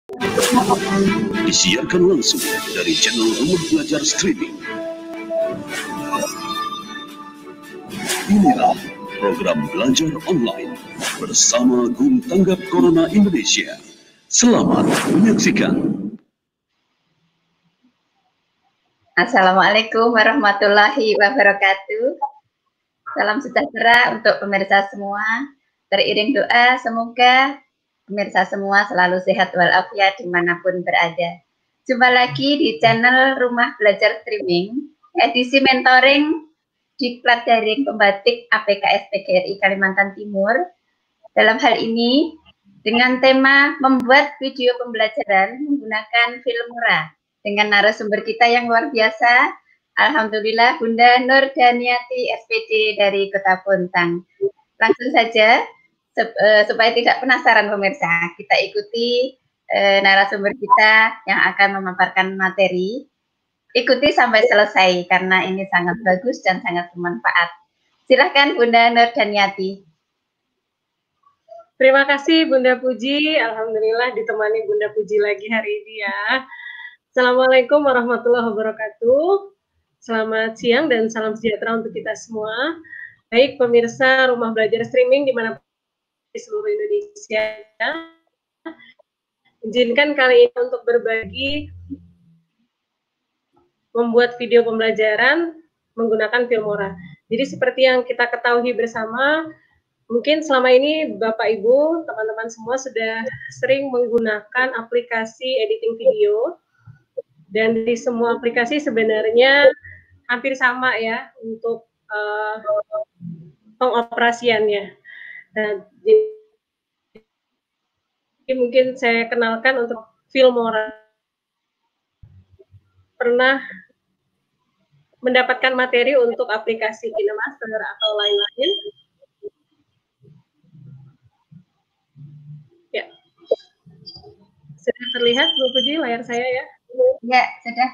Disiarkan langsung dari channel Rumah Belajar Streaming. Inilah program belajar online bersama Guru Tanggap Corona Indonesia. Selamat menyaksikan. Assalamualaikum warahmatullahi wabarakatuh. Salam sejahtera untuk pemirsa semua. Teriring doa, semoga pemirsa semua selalu sehat walafiat dimanapun berada. Jumpa lagi di channel Rumah Belajar Streaming, edisi mentoring Diklat Daring Pembatik APKS PGRI Kalimantan Timur. Dalam hal ini, dengan tema membuat video pembelajaran menggunakan Filmora, dengan narasumber kita yang luar biasa, alhamdulillah Bunda Nur Daniati SPD dari Kota Bontang. Langsung saja, supaya tidak penasaran pemirsa, kita ikuti narasumber kita yang akan memaparkan materi. Ikuti sampai selesai karena ini sangat bagus dan sangat bermanfaat. Silahkan Bunda Nur Daniati. Terima kasih Bunda Puji, alhamdulillah ditemani Bunda Puji lagi hari ini ya. Assalamualaikum warahmatullahi wabarakatuh. Selamat siang dan salam sejahtera untuk kita semua. Baik pemirsa Rumah Belajar Streaming dimanapun di seluruh Indonesia. Izinkan kali ini untuk berbagi membuat video pembelajaran menggunakan Filmora. Jadi seperti yang kita ketahui bersama, mungkin selama ini Bapak Ibu, teman-teman semua sudah sering menggunakan aplikasi editing video, dan di semua aplikasi sebenarnya hampir sama ya untuk pengoperasiannya. Dan jadi mungkin saya kenalkan untuk Filmora. Pernah mendapatkan materi untuk aplikasi KineMaster atau lain-lain? Ya, sudah terlihat Bu Puji layar saya ya? Ya, sudah.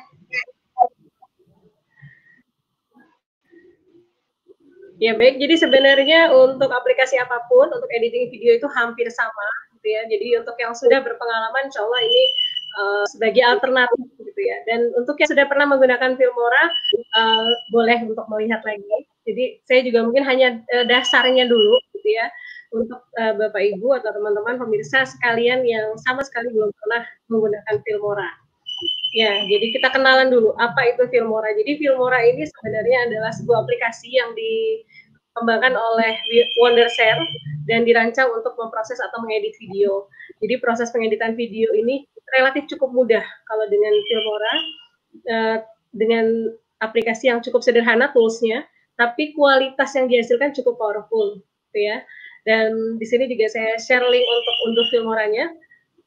Ya baik, jadi sebenarnya untuk aplikasi apapun, untuk editing video itu hampir sama, gitu ya. Jadi untuk yang sudah berpengalaman, insya Allah ini sebagai alternatif, gitu ya. Dan untuk yang sudah pernah menggunakan Filmora, boleh untuk melihat lagi. Jadi saya juga mungkin hanya dasarnya dulu, gitu ya, untuk Bapak Ibu atau teman-teman pemirsa sekalian yang sama sekali belum pernah menggunakan Filmora. Ya, jadi kita kenalan dulu apa itu Filmora. Jadi Filmora ini sebenarnya adalah sebuah aplikasi yang dikembangkan oleh Wondershare dan dirancang untuk memproses atau mengedit video. Jadi proses pengeditan video ini relatif cukup mudah kalau dengan Filmora, dengan aplikasi yang cukup sederhana toolsnya, tapi kualitas yang dihasilkan cukup powerful, gitu ya. Dan di sini juga saya share link untuk unduh Filmoranya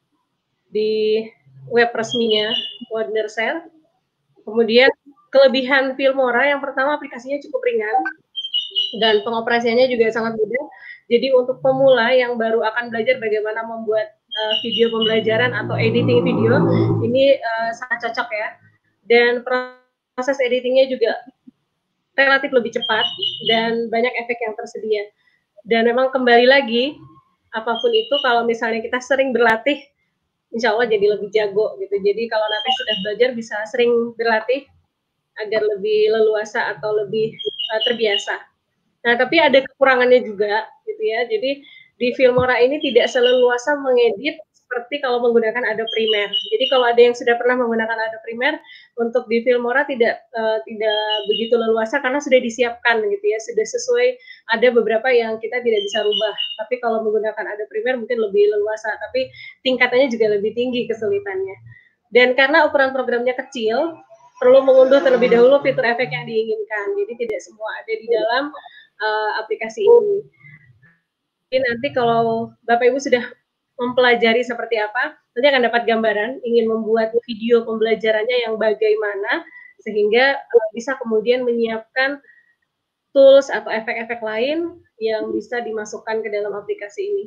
di web resminya Wondershare. Kemudian kelebihan Filmora yang pertama aplikasinya cukup ringan dan pengoperasiannya juga sangat mudah. Jadi untuk pemula yang baru akan belajar bagaimana membuat video pembelajaran atau editing video ini sangat cocok ya. Dan proses editingnya juga relatif lebih cepat dan banyak efek yang tersedia. Dan memang kembali lagi apapun itu kalau misalnya kita sering berlatih, insya Allah jadi lebih jago gitu. Jadi kalau nanti sudah belajar bisa sering berlatih agar lebih leluasa atau lebih terbiasa. Nah, tapi ada kekurangannya juga gitu ya. Jadi di Filmora ini tidak seleluasa mengedit seperti kalau menggunakan Adobe Premiere. Jadi kalau ada yang sudah pernah menggunakan Adobe Premiere, untuk di Filmora tidak begitu leluasa karena sudah disiapkan gitu ya, sudah sesuai, ada beberapa yang kita tidak bisa rubah. Tapi kalau menggunakan Adobe Premiere mungkin lebih leluasa, tapi tingkatannya juga lebih tinggi kesulitannya. Dan karena ukuran programnya kecil, perlu mengunduh terlebih dahulu fitur efek yang diinginkan. Jadi tidak semua ada di dalam aplikasi ini. Jadi nanti kalau Bapak Ibu sudah mempelajari seperti apa, nanti akan dapat gambaran ingin membuat video pembelajarannya yang bagaimana, sehingga bisa kemudian menyiapkan tools atau efek-efek lain yang bisa dimasukkan ke dalam aplikasi ini.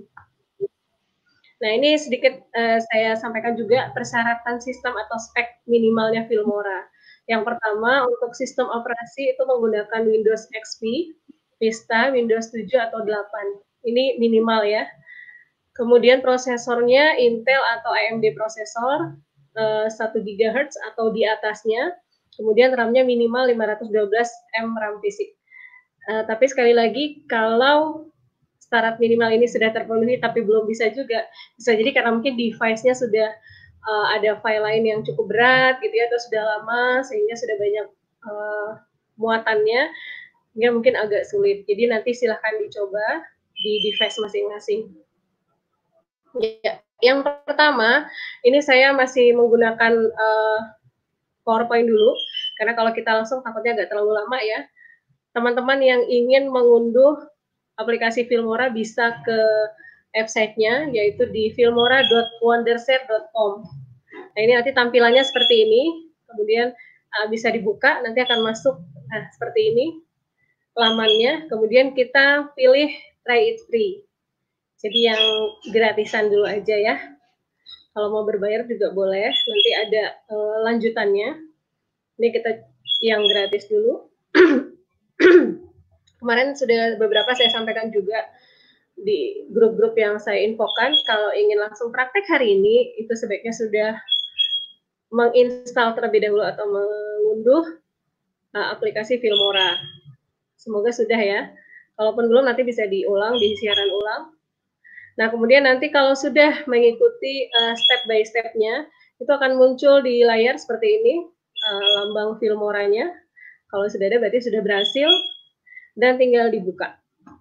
Nah, ini sedikit saya sampaikan juga persyaratan sistem atau spek minimalnya Filmora. Yang pertama, untuk sistem operasi itu menggunakan Windows XP, Vista, Windows 7 atau 8. Ini minimal ya. Kemudian prosesornya Intel atau AMD prosesor 1 GHz atau di atasnya. Kemudian RAM-nya minimal 512 M RAM fisik. Tapi sekali lagi, kalau syarat minimal ini sudah terpenuhi tapi belum bisa juga, bisa jadi karena mungkin device-nya sudah ada file lain yang cukup berat gitu ya, atau sudah lama sehingga sudah banyak muatannya, sehingga mungkin agak sulit. Jadi nanti silahkan dicoba di device masing-masing. Ya, yang pertama, ini saya masih menggunakan PowerPoint dulu, karena kalau kita langsung takutnya agak terlalu lama ya. Teman-teman yang ingin mengunduh aplikasi Filmora bisa ke website-nya, yaitu di filmora.wondershare.com. Nah, ini nanti tampilannya seperti ini, kemudian bisa dibuka, nanti akan masuk, nah seperti ini, lamannya, kemudian kita pilih try it free. Jadi yang gratisan dulu aja ya. Kalau mau berbayar juga boleh, nanti ada lanjutannya. Ini kita yang gratis dulu. Kemarin sudah beberapa saya sampaikan juga di grup-grup yang saya infokan, kalau ingin langsung praktek hari ini, itu sebaiknya sudah menginstal terlebih dahulu atau mengunduh aplikasi Filmora. Semoga sudah ya. Kalaupun belum, nanti bisa diulang, di siaran ulang. Nah, kemudian nanti kalau sudah mengikuti step by step-nya, itu akan muncul di layar seperti ini, lambang Filmoranya. Kalau sudah ada, berarti sudah berhasil, dan tinggal dibuka.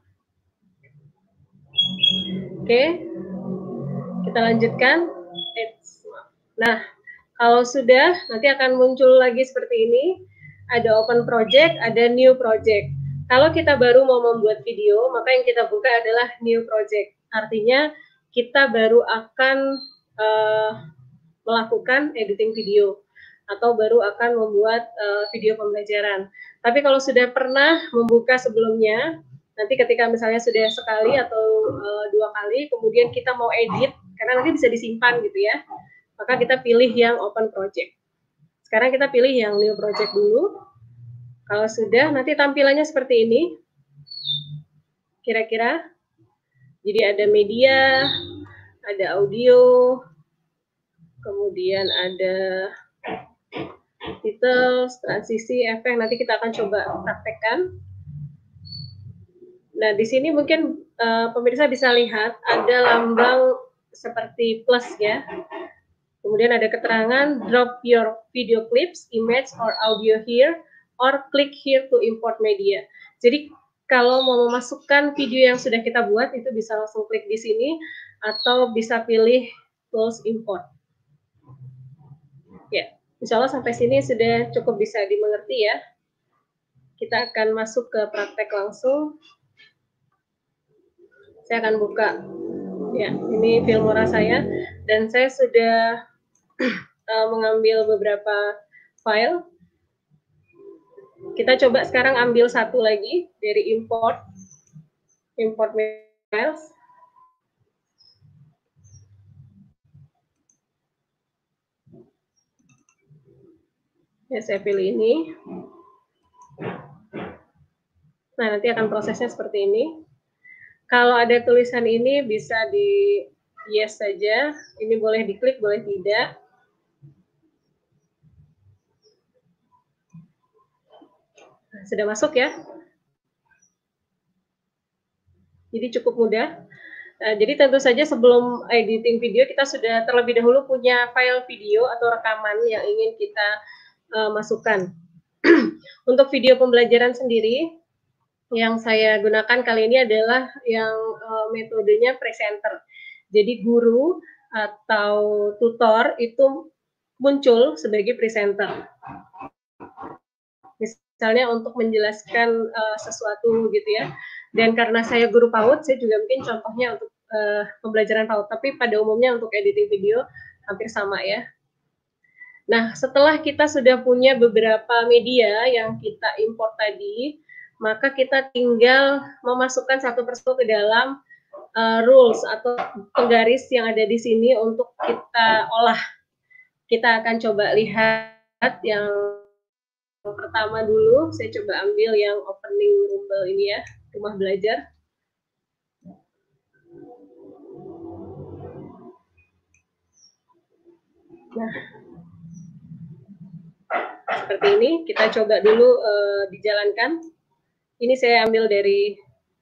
Oke, kita lanjutkan. Nah, kalau sudah, nanti akan muncul lagi seperti ini, ada open project, ada new project. Kalau kita baru mau membuat video, maka yang kita buka adalah new project. Artinya kita baru akan melakukan editing video atau baru akan membuat video pembelajaran. Tapi kalau sudah pernah membuka sebelumnya, nanti ketika misalnya sudah sekali atau 2 kali, kemudian kita mau edit, karena nanti bisa disimpan gitu ya, maka kita pilih yang open project. Sekarang kita pilih yang new project dulu. Kalau sudah, nanti tampilannya seperti ini. Kira-kira. Jadi ada media, ada audio, kemudian ada titles, transisi, efek. Nanti kita akan coba praktekkan. Nah, di sini mungkin pemirsa bisa lihat ada lambang seperti plus ya. Kemudian ada keterangan drop your video clips, image, or audio here, or click here to import media. Jadi kalau mau memasukkan video yang sudah kita buat, itu bisa langsung klik di sini, atau bisa pilih tools import. Ya, insya Allah sampai sini sudah cukup bisa dimengerti ya. Kita akan masuk ke praktek langsung. Saya akan buka, ya, ini Filmora saya, dan saya sudah mengambil beberapa file. Kita coba sekarang ambil satu lagi dari import files. Ya, saya pilih ini. Nah, nanti akan prosesnya seperti ini. Kalau ada tulisan ini bisa di yes saja. Ini boleh diklik, boleh tidak. Sudah masuk ya. Jadi cukup mudah. Jadi tentu saja sebelum editing video kita sudah terlebih dahulu punya file video atau rekaman yang ingin kita masukkan. Untuk video pembelajaran sendiri yang saya gunakan kali ini adalah yang metodenya presenter. Jadi guru atau tutor itu muncul sebagai presenter. Misalnya untuk menjelaskan sesuatu gitu ya. Dan karena saya guru PAUD, saya juga mungkin contohnya untuk pembelajaran PAUD. Tapi pada umumnya untuk editing video hampir sama ya. Nah, setelah kita sudah punya beberapa media yang kita import tadi, maka kita tinggal memasukkan satu persatu ke dalam rules atau penggaris yang ada di sini untuk kita olah. Kita akan coba lihat yang pertama dulu. Saya coba ambil yang opening rumble ini ya, rumah belajar. Nah, seperti ini, kita coba dulu dijalankan. Ini saya ambil dari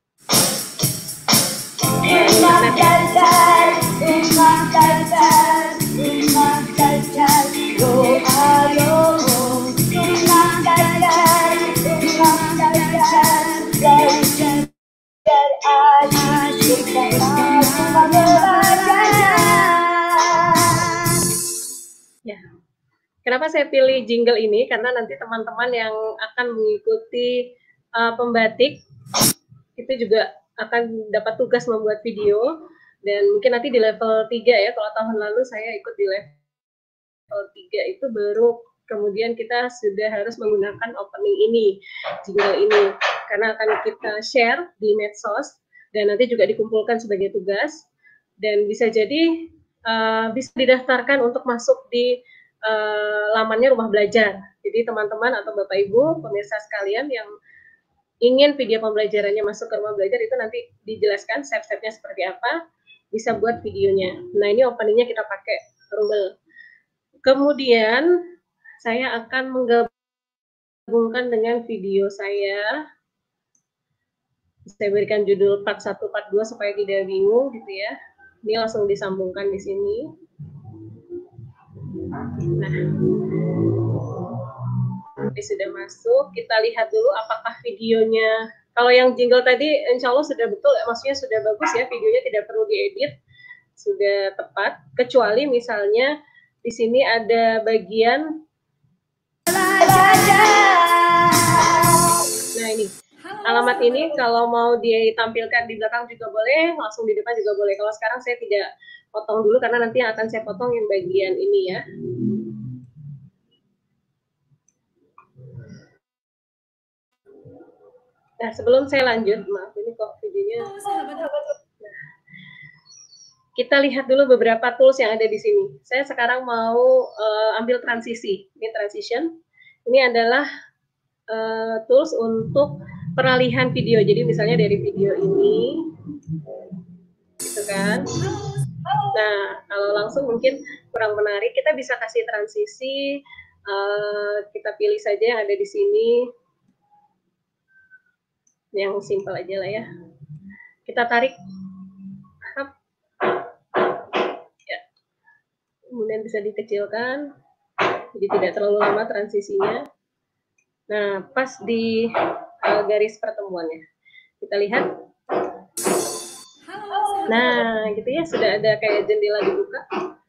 ya. Kenapa saya pilih jingle ini? Karena nanti teman-teman yang akan mengikuti pembatik itu juga akan dapat tugas membuat video, dan mungkin nanti di level 3 ya. Kalau tahun lalu saya ikut di level 3 itu baru kemudian kita sudah harus menggunakan opening ini, jingle ini, karena akan kita share di medsos dan nanti juga dikumpulkan sebagai tugas, dan bisa jadi bisa didaftarkan untuk masuk di lamannya Rumah Belajar. Jadi teman-teman atau Bapak Ibu pemirsa sekalian yang ingin video pembelajarannya masuk ke Rumah Belajar, itu nanti dijelaskan step-stepnya seperti apa, bisa buat videonya. Nah, ini openingnya kita pakai Rumble. Kemudian saya akan menggabungkan dengan video saya. Saya berikan judul part 1, part 2 supaya tidak bingung gitu ya. Ini langsung disambungkan di sini. Nah, ini sudah masuk. Kita lihat dulu apakah videonya. Kalau yang jingle tadi insya Allah sudah betul, maksudnya sudah bagus ya, videonya tidak perlu diedit, sudah tepat. Kecuali misalnya di sini ada bagian. Nah, ini alamat ini kalau mau ditampilkan di belakang juga boleh, langsung di depan juga boleh. Kalau sekarang saya tidak potong dulu karena nanti akan saya potong yang bagian ini ya. Nah, sebelum saya lanjut, maaf ini kok videonya. Kita lihat dulu beberapa tools yang ada di sini. Saya sekarang mau ambil transisi. Ini transition. Ini adalah tools untuk peralihan video. Jadi misalnya dari video ini, gitu kan. Nah, kalau langsung mungkin kurang menarik. Kita bisa kasih transisi. Kita pilih saja yang ada di sini. Yang simpel aja lah ya. Kita tarik. Ya. Kemudian bisa dikecilkan. Jadi tidak terlalu lama transisinya. Nah, pas di garis pertemuannya. Kita lihat. Nah, gitu ya, sudah ada kayak jendela dibuka.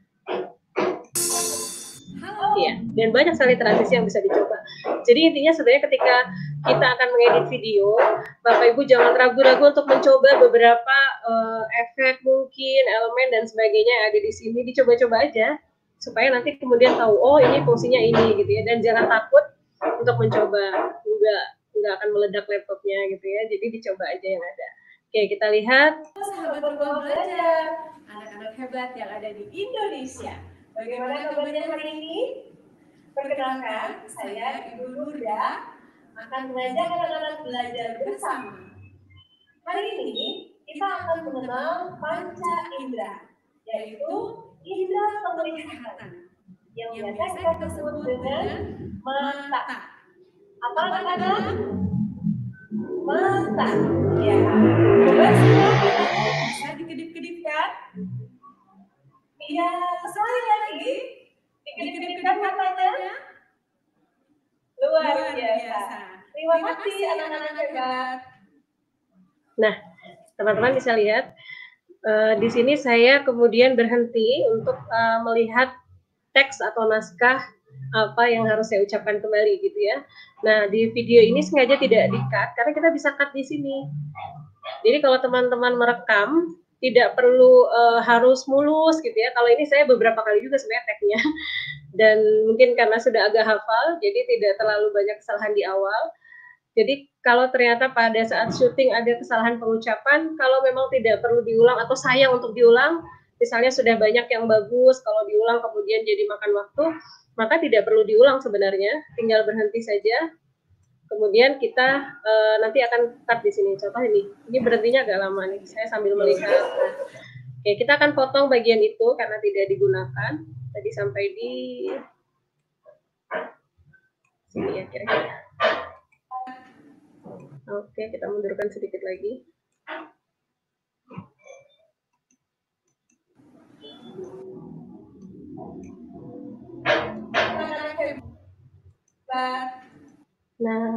Iya, dan banyak sekali transisi yang bisa dicoba. Jadi intinya sebenarnya ketika kita akan mengedit video, Bapak Ibu jangan ragu-ragu untuk mencoba beberapa efek mungkin, elemen dan sebagainya yang ada di sini, dicoba-coba aja supaya nanti kemudian tahu, oh ini fungsinya ini gitu ya, dan jangan takut untuk mencoba, nggak akan meledak laptopnya gitu ya, jadi dicoba aja yang ada. Oke, kita lihat. Sahabat Rumah Belajar, anak-anak hebat yang ada di Indonesia. Bagaimana kabarnya hari ini? Perkenalkan, saya Ibu Nurda akan mengajak anak-anak belajar bersama. Hari ini kita akan mengenal panca indera, yaitu indera penglihatan, yang biasa kita sebut dengan mata. Apa anak-anak? Mata. Ya. Coba semua bisa dikedip-kedipkan. Iya, sekali lagi. Dikedip-kedipkan matanya. Luar biasa. Terima kasih anak-anak hebat. Nah, teman-teman bisa lihat di sini saya kemudian berhenti untuk melihat teks atau naskah apa yang harus saya ucapkan kembali gitu ya. Nah, di video ini sengaja tidak di-cut karena kita bisa cut di sini. Jadi kalau teman-teman merekam tidak perlu harus mulus gitu ya. Kalau ini saya beberapa kali juga sebenarnya tag-nya. Dan mungkin karena sudah agak hafal jadi tidak terlalu banyak kesalahan di awal. Jadi kalau ternyata pada saat syuting ada kesalahan pengucapan, kalau memang tidak perlu diulang atau sayang untuk diulang, misalnya sudah banyak yang bagus, kalau diulang kemudian jadi makan waktu, maka tidak perlu diulang sebenarnya, tinggal berhenti saja. Kemudian kita nanti akan cut di sini. Contoh ini berhentinya agak lama nih, saya sambil melihat. Oke, kita akan potong bagian itu karena tidak digunakan. Tadi sampai di sini ya kira-kira. Oke, kita mundurkan sedikit lagi. Nah,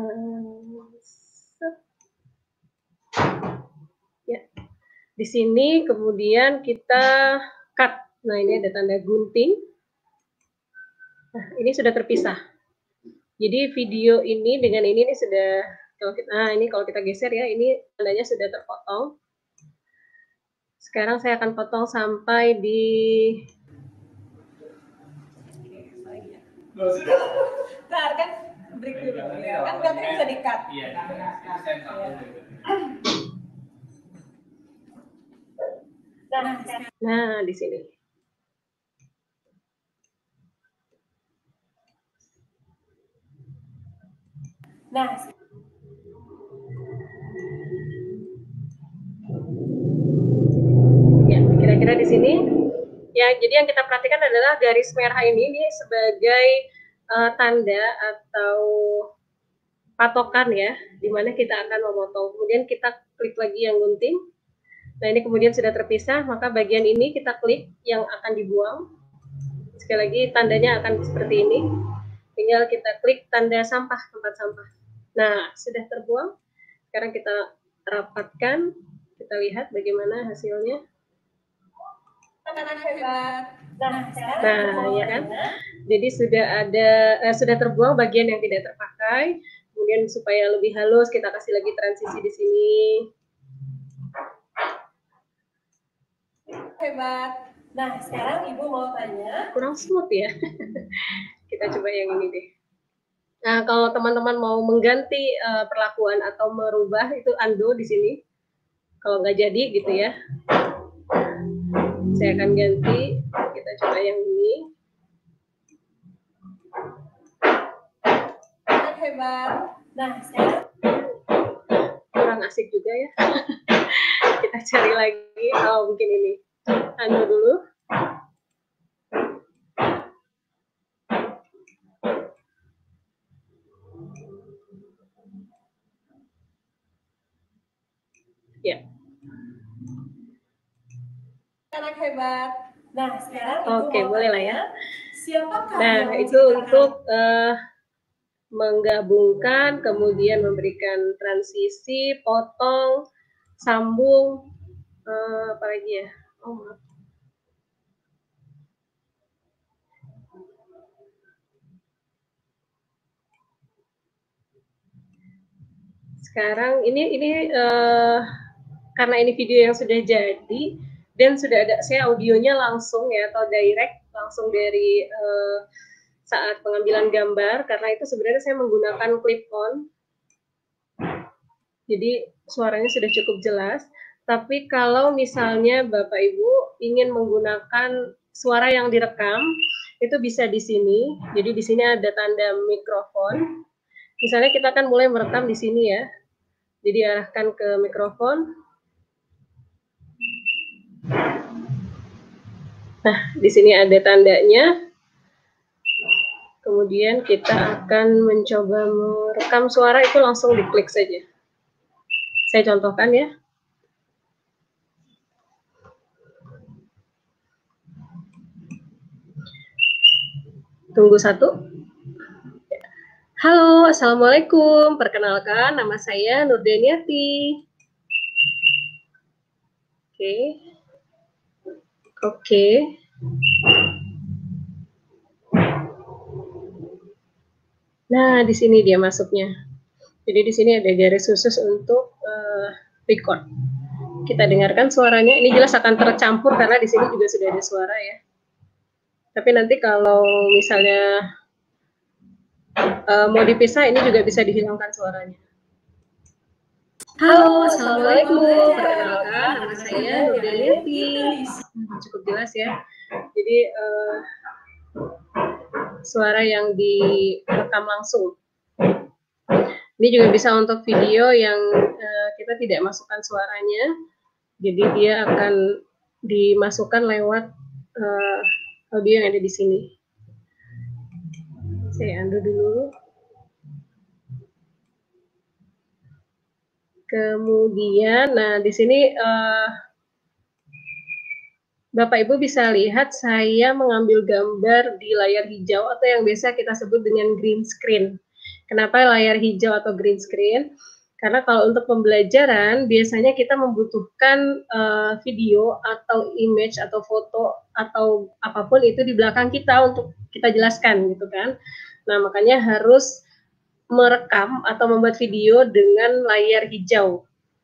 ya. Di sini kemudian kita cut. Nah, ini ada tanda gunting. Nah, ini sudah terpisah. Jadi video ini dengan ini sudah, kalau kita geser ya, ini tandanya sudah terpotong. Sekarang saya akan potong sampai di Ntar kan break dulu ya. Kan berarti bisa di-cut. Iya. Nah, di sini. Nah, ya, kira-kira di sini. Ya, jadi yang kita perhatikan adalah garis merah ini sebagai tanda atau patokan ya, di mana kita akan memotong. Kemudian kita klik lagi yang gunting. Nah, ini kemudian sudah terpisah, maka bagian ini kita klik yang akan dibuang. Sekali lagi tandanya akan seperti ini. Tinggal kita klik tanda sampah, tempat sampah. Nah, sudah terbuang. Sekarang kita rapatkan. Kita lihat bagaimana hasilnya. Nah, ya kan. Jadi sudah terbuang bagian yang tidak terpakai. Kemudian supaya lebih halus kita kasih lagi transisi di sini. hebat. Nah, sekarang Ibu mau tanya. Kurang smooth ya. Kita coba yang ini deh. Nah, kalau teman-teman mau mengganti perlakuan atau merubah itu undo di sini. Kalau nggak jadi gitu ya. Saya akan ganti. Kita coba yang ini. Hebat. Nah, sekarang Kurang asik juga ya. Kita cari lagi. Oh, mungkin ini. Undo dulu. Ya. anak hebat. Nah, sekarang Oke, boleh lah ya. Siapakah Nah, yang itu menciptakan- untuk menggabungkan, kemudian memberikan transisi, potong, sambung, apa lagi ya? Oh, maaf. Sekarang ini karena ini video yang sudah jadi dan sudah ada saya audionya langsung ya atau direct langsung dari saat pengambilan gambar, karena itu sebenarnya saya menggunakan clip on. Jadi suaranya sudah cukup jelas. Tapi kalau misalnya Bapak Ibu ingin menggunakan suara yang direkam, itu bisa di sini. Jadi di sini ada tanda mikrofon. Misalnya kita akan mulai merekam di sini ya. Jadi arahkan ke mikrofon. Nah, di sini ada tandanya. Kemudian kita akan mencoba merekam suara, itu langsung diklik saja. Saya contohkan ya. Tunggu satu. Halo, Assalamualaikum. Perkenalkan, nama saya Nurdeniati. Oke. Nah, di sini dia masuknya. Jadi di sini ada garis khusus untuk record. Kita dengarkan suaranya. Ini jelas akan tercampur karena di sini juga sudah ada suara ya. Tapi nanti kalau misalnya mau dipisah, ini juga bisa dihilangkan suaranya. Halo, Assalamualaikum. Perkenalkan, nama saya Nurdeniati. Cukup jelas ya. Jadi suara yang direkam langsung. Ini juga bisa untuk video yang kita tidak masukkan suaranya. Jadi dia akan dimasukkan lewat audio yang ada di sini. Saya undo dulu. Kemudian, nah di sini Bapak Ibu bisa lihat saya mengambil gambar di layar hijau atau yang biasa kita sebut dengan green screen. Kenapa layar hijau atau green screen? Karena kalau untuk pembelajaran biasanya kita membutuhkan video atau image atau foto atau apapun itu di belakang kita untuk kita jelaskan gitu kan. Nah makanya harus merekam atau membuat video dengan layar hijau.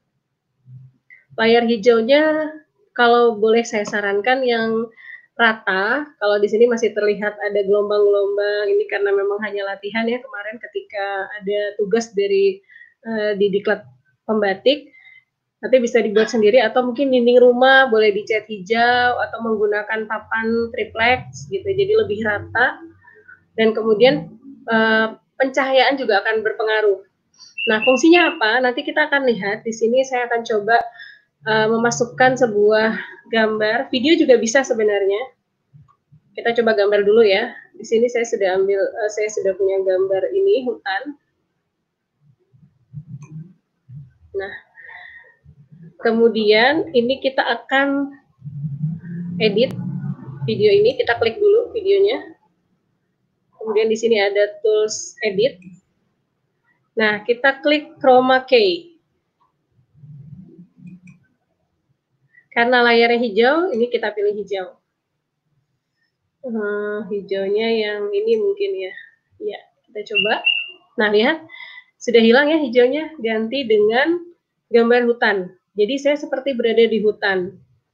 Layar hijaunya kalau boleh saya sarankan yang rata. Kalau di sini masih terlihat ada gelombang-gelombang, ini karena memang hanya latihan ya kemarin ketika ada tugas dari di Diklat Pembatik. Nanti bisa dibuat sendiri atau mungkin dinding rumah boleh dicat hijau atau menggunakan papan triplex gitu, jadi lebih rata. Dan kemudian pencahayaan juga akan berpengaruh. Nah, fungsinya apa? Nanti kita akan lihat di sini. Saya akan coba memasukkan sebuah gambar, video juga bisa sebenarnya. Kita coba gambar dulu ya. Di sini saya sudah ambil, saya sudah punya gambar ini hutan. Nah, kemudian ini kita akan edit video ini. Kita klik dulu videonya. Kemudian di sini ada tools edit. Nah, kita klik chroma key. Karena layarnya hijau, ini kita pilih hijau. Hijaunya yang ini mungkin ya. Ya, kita coba. Nah, lihat. Sudah hilang ya hijaunya. Ganti dengan gambar hutan. Jadi saya seperti berada di hutan.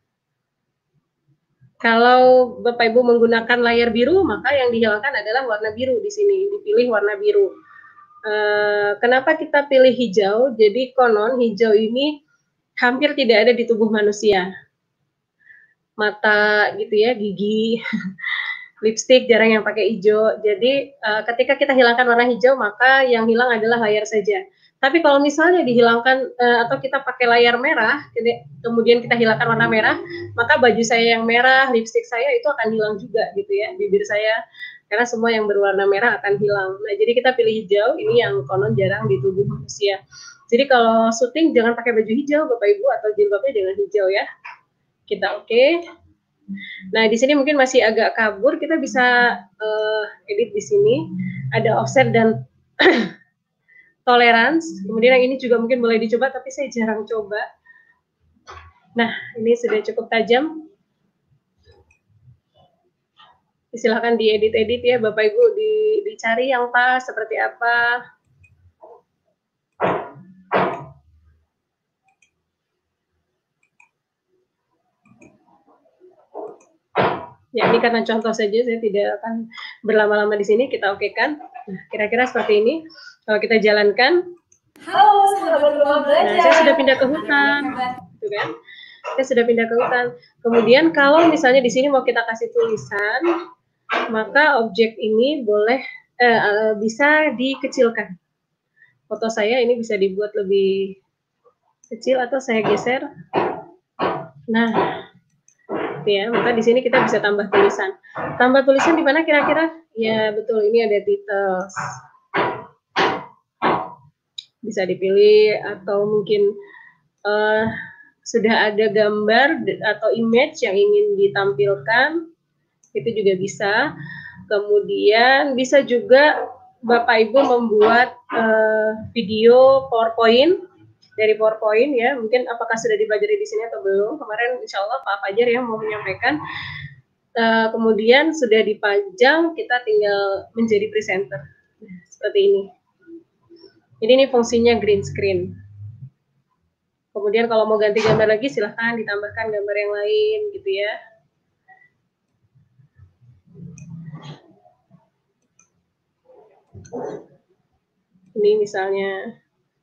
Kalau Bapak Ibu menggunakan layar biru, maka yang dihilangkan adalah warna biru di sini. Dipilih warna biru. Kenapa kita pilih hijau? Jadi konon hijau ini hampir tidak ada di tubuh manusia. Mata gitu ya, gigi, lipstik jarang yang pakai hijau. Jadi ketika kita hilangkan warna hijau, maka yang hilang adalah layar saja. Tapi kalau misalnya dihilangkan atau kita pakai layar merah, kemudian kita hilangkan warna merah, maka baju saya yang merah, lipstik saya itu akan hilang juga gitu ya, bibir saya, karena semua yang berwarna merah akan hilang. Nah, jadi kita pilih hijau, ini yang konon jarang di tubuh manusia. Jadi kalau syuting jangan pakai baju hijau, Bapak Ibu, atau jilbabnya jangan hijau ya. Kita oke. Nah, di sini mungkin masih agak kabur, kita bisa edit di sini. Ada offset dan tolerance. Kemudian yang ini juga mungkin boleh dicoba, tapi saya jarang coba. Nah, ini sudah cukup tajam. Silahkan diedit-edit ya, Bapak Ibu, dicari yang pas seperti apa. Ya, ini karena contoh saja, saya tidak akan berlama-lama di sini. Kita okekan. Nah, kira-kira seperti ini. Kalau kita jalankan. Halo, sahabat rumah belajar. Nah, saya sudah pindah ke hutan. Gitu kan? Saya sudah pindah ke hutan. Kemudian kalau misalnya di sini mau kita kasih tulisan, maka objek ini boleh bisa dikecilkan. Foto saya ini bisa dibuat lebih kecil atau saya geser. Nah, ya, maka di sini kita bisa tambah tulisan. Tambah tulisan di mana kira-kira? Ya, betul, ini ada details. Bisa dipilih atau mungkin sudah ada gambar atau image yang ingin ditampilkan, itu juga bisa. Kemudian bisa juga Bapak Ibu membuat video PowerPoint. Dari PowerPoint ya, mungkin apakah sudah dipelajari di sini atau belum? Kemarin insya Allah Pak Fajar yang mau menyampaikan. Kemudian sudah dipajang, kita tinggal menjadi presenter. Nah, seperti ini. Jadi ini fungsinya green screen. Kemudian kalau mau ganti gambar lagi, silahkan ditambahkan gambar yang lain gitu ya. Ini misalnya.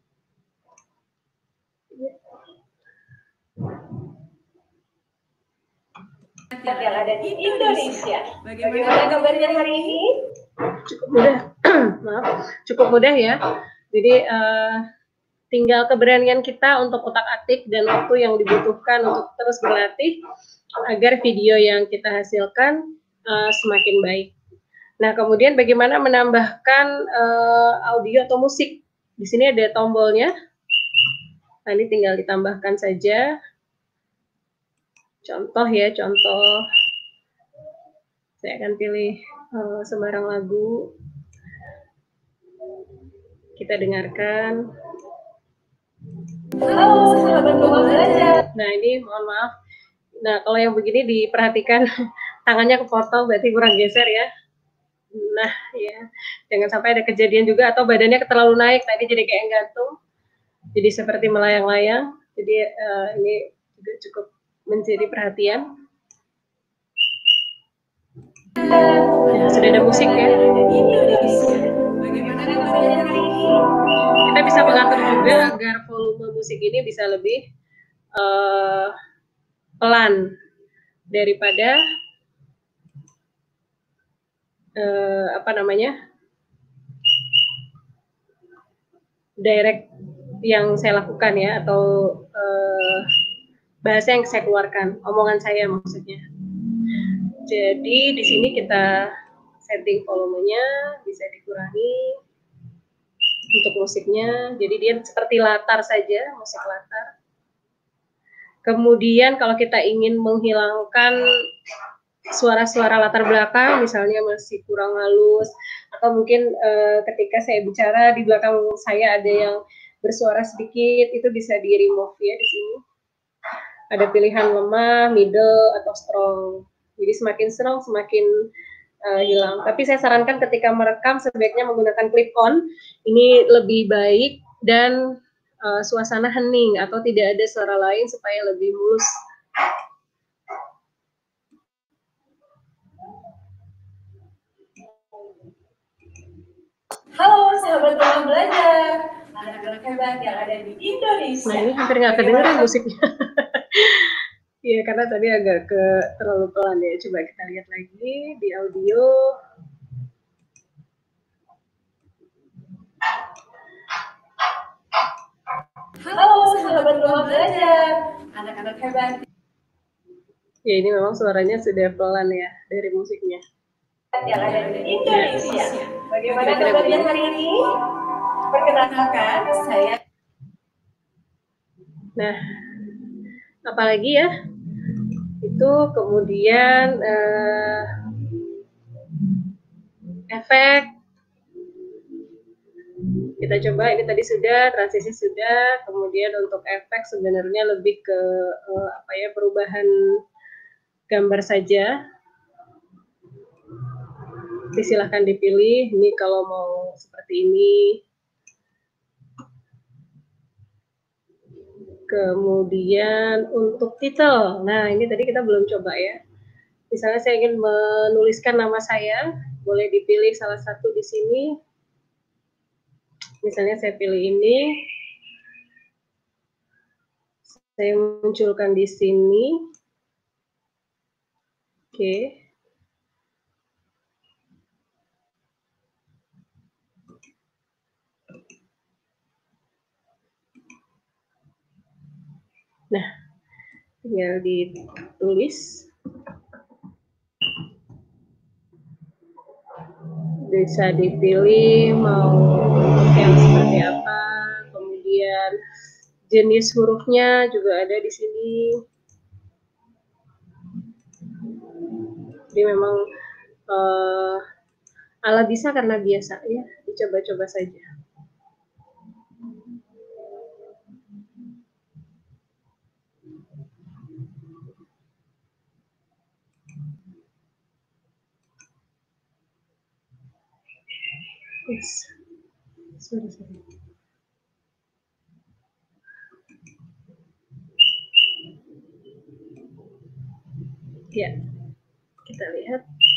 Yang ada di Indonesia. Bagaimana gambarnya hari ini? Cukup mudah, maaf, cukup mudah ya. Jadi tinggal keberanian kita untuk otak-atik dan waktu yang dibutuhkan untuk terus berlatih agar video yang kita hasilkan semakin baik. Nah, kemudian bagaimana menambahkan audio atau musik? Di sini ada tombolnya. Nah, ini tinggal ditambahkan saja. Contoh ya, contoh. Saya akan pilih sembarang lagu. Kita dengarkan. Halo sahabat Rumah Belajar. Nah, ini mohon maaf. Nah, kalau yang begini diperhatikan tangannya kepotong, berarti kurang geser ya. Nah, ya, jangan sampai ada kejadian juga atau badannya terlalu naik, tadi jadi kayak gantung, jadi seperti melayang-layang. Jadi ini juga cukup menjadi perhatian. Ya, sudah ada musik ya. Indonesia. Bagaimana kabarnya hari ini? Kita bisa mengatur juga agar volume musik ini bisa lebih pelan daripada direct yang saya lakukan ya, atau bahasa yang saya keluarkan, omongan saya maksudnya. Jadi di sini kita setting volumenya, bisa dikurangi untuk musiknya. Jadi dia seperti latar saja, musik latar. Kemudian kalau kita ingin menghilangkan suara-suara latar belakang, misalnya masih kurang halus, atau mungkin ketika saya bicara di belakang saya ada yang bersuara sedikit, itu bisa di remove ya di sini. Ada pilihan lemah, middle, atau strong. Jadi semakin strong semakin hilang. Tapi saya sarankan ketika merekam sebaiknya menggunakan clip on. Ini lebih baik dan suasana hening atau tidak ada suara lain supaya lebih mulus. Halo sahabat Rumah Belajar, anak-anak hebat yang ada di Indonesia. Nah, ini hampir nggak kedengeran musiknya. Iya, karena tadi agak terlalu pelan ya. Coba kita lihat lagi di audio. Halo sahabat Rumah Belajar, anak-anak hebat. Ya, ini memang suaranya sudah pelan ya dari musiknya. Yang ada di Indonesia. Bagaimana kabarnya hari ini? Perkenalkan, saya. Nah, apalagi ya? Itu kemudian efek. Kita coba, ini tadi sudah, transisi sudah, kemudian untuk efek sebenarnya lebih ke perubahan gambar saja. Silahkan dipilih, ini kalau mau seperti ini. Kemudian untuk titel, nah ini tadi kita belum coba ya. Misalnya saya ingin menuliskan nama saya, boleh dipilih salah satu di sini. Misalnya saya pilih ini, saya munculkan di sini. Oke. Nah, tinggal ditulis. Bisa dipilih mau yang seperti apa, kemudian jenis hurufnya juga ada di sini. Jadi memang ala bisa karena biasa ya, dicoba-coba saja. Yes. Sorry. Ya, kita lihat.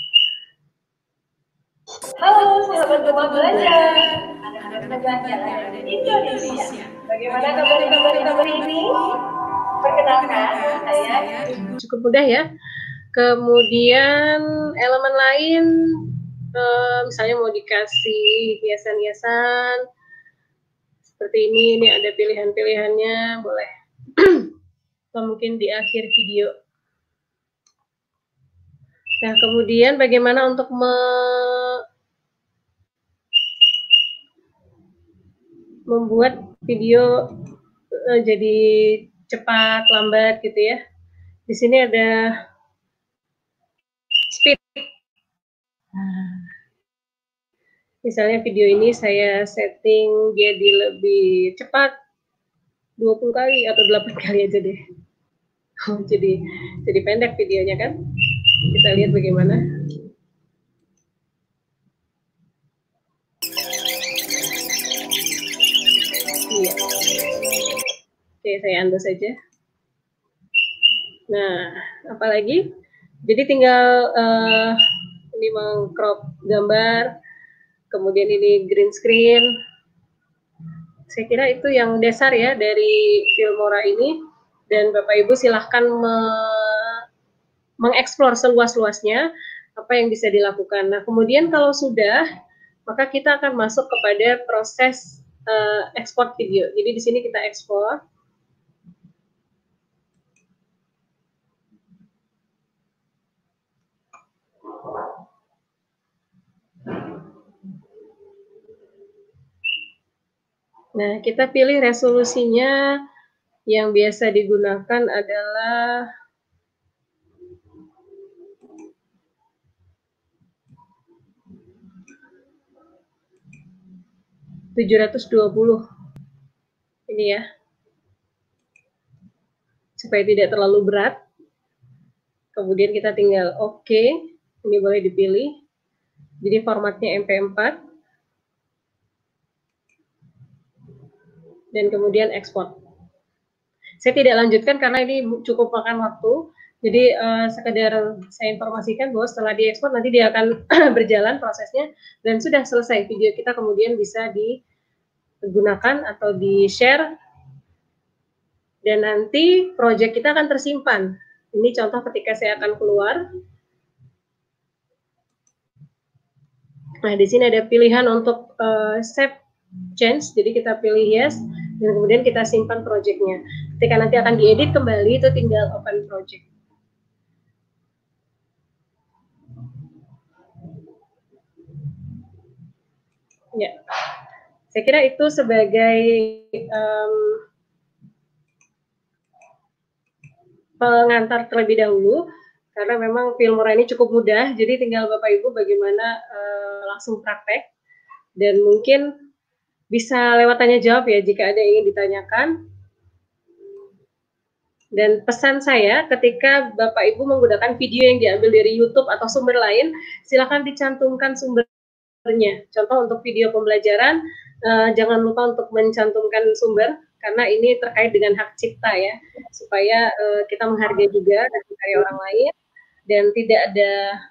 Halo sahabat Rumah Belajar, anak-anak hebat yang ada di Indonesia. Bagaimana kabar hari ini? Perkenalkan, saya. Cukup mudah ya. Kemudian elemen lain, misalnya mau dikasih hiasan-hiasan seperti ini ada pilihan-pilihannya, boleh. Atau mungkin di akhir video. Nah, kemudian bagaimana untuk membuat video jadi cepat, lambat gitu ya. Di sini ada speed. Misalnya video ini saya setting jadi lebih cepat 20 kali atau 8 kali aja deh. jadi pendek videonya kan. Kita lihat bagaimana. Iya. Oke, saya undo saja. Nah, apalagi? Jadi tinggal ini meng-crop gambar, kemudian ini green screen. Saya kira itu yang dasar ya dari Filmora ini, dan Bapak Ibu silahkan mengeksplor seluas-luasnya apa yang bisa dilakukan. Nah, kemudian kalau sudah, maka kita akan masuk kepada proses ekspor video. Jadi di sini kita ekspor. Nah, kita pilih resolusinya. Yang biasa digunakan adalah 720. Ini ya. Supaya tidak terlalu berat. Kemudian kita tinggal OK. Ini boleh dipilih. Jadi formatnya MP4. Dan kemudian ekspor. Saya tidak lanjutkan karena ini cukup makan waktu. Jadi sekedar saya informasikan bahwa setelah diekspor nanti dia akan berjalan prosesnya dan sudah selesai video kita, kemudian bisa digunakan atau di-share dan nanti project kita akan tersimpan. Ini contoh ketika saya akan keluar. Nah, di sini ada pilihan untuk save change, jadi kita pilih yes, dan kemudian kita simpan projectnya. Ketika nanti akan diedit kembali, itu tinggal open project. Ya, saya kira itu sebagai pengantar terlebih dahulu, karena memang Filmora ini cukup mudah, jadi tinggal Bapak Ibu bagaimana langsung praktek, dan mungkin bisa lewat tanya jawab ya jika ada yang ingin ditanyakan. Dan pesan saya, ketika Bapak Ibu menggunakan video yang diambil dari YouTube atau sumber lain, silakan dicantumkan sumbernya. Contoh untuk video pembelajaran, jangan lupa untuk mencantumkan sumber, karena ini terkait dengan hak cipta ya, supaya kita menghargai juga dan menghargai orang lain, dan tidak ada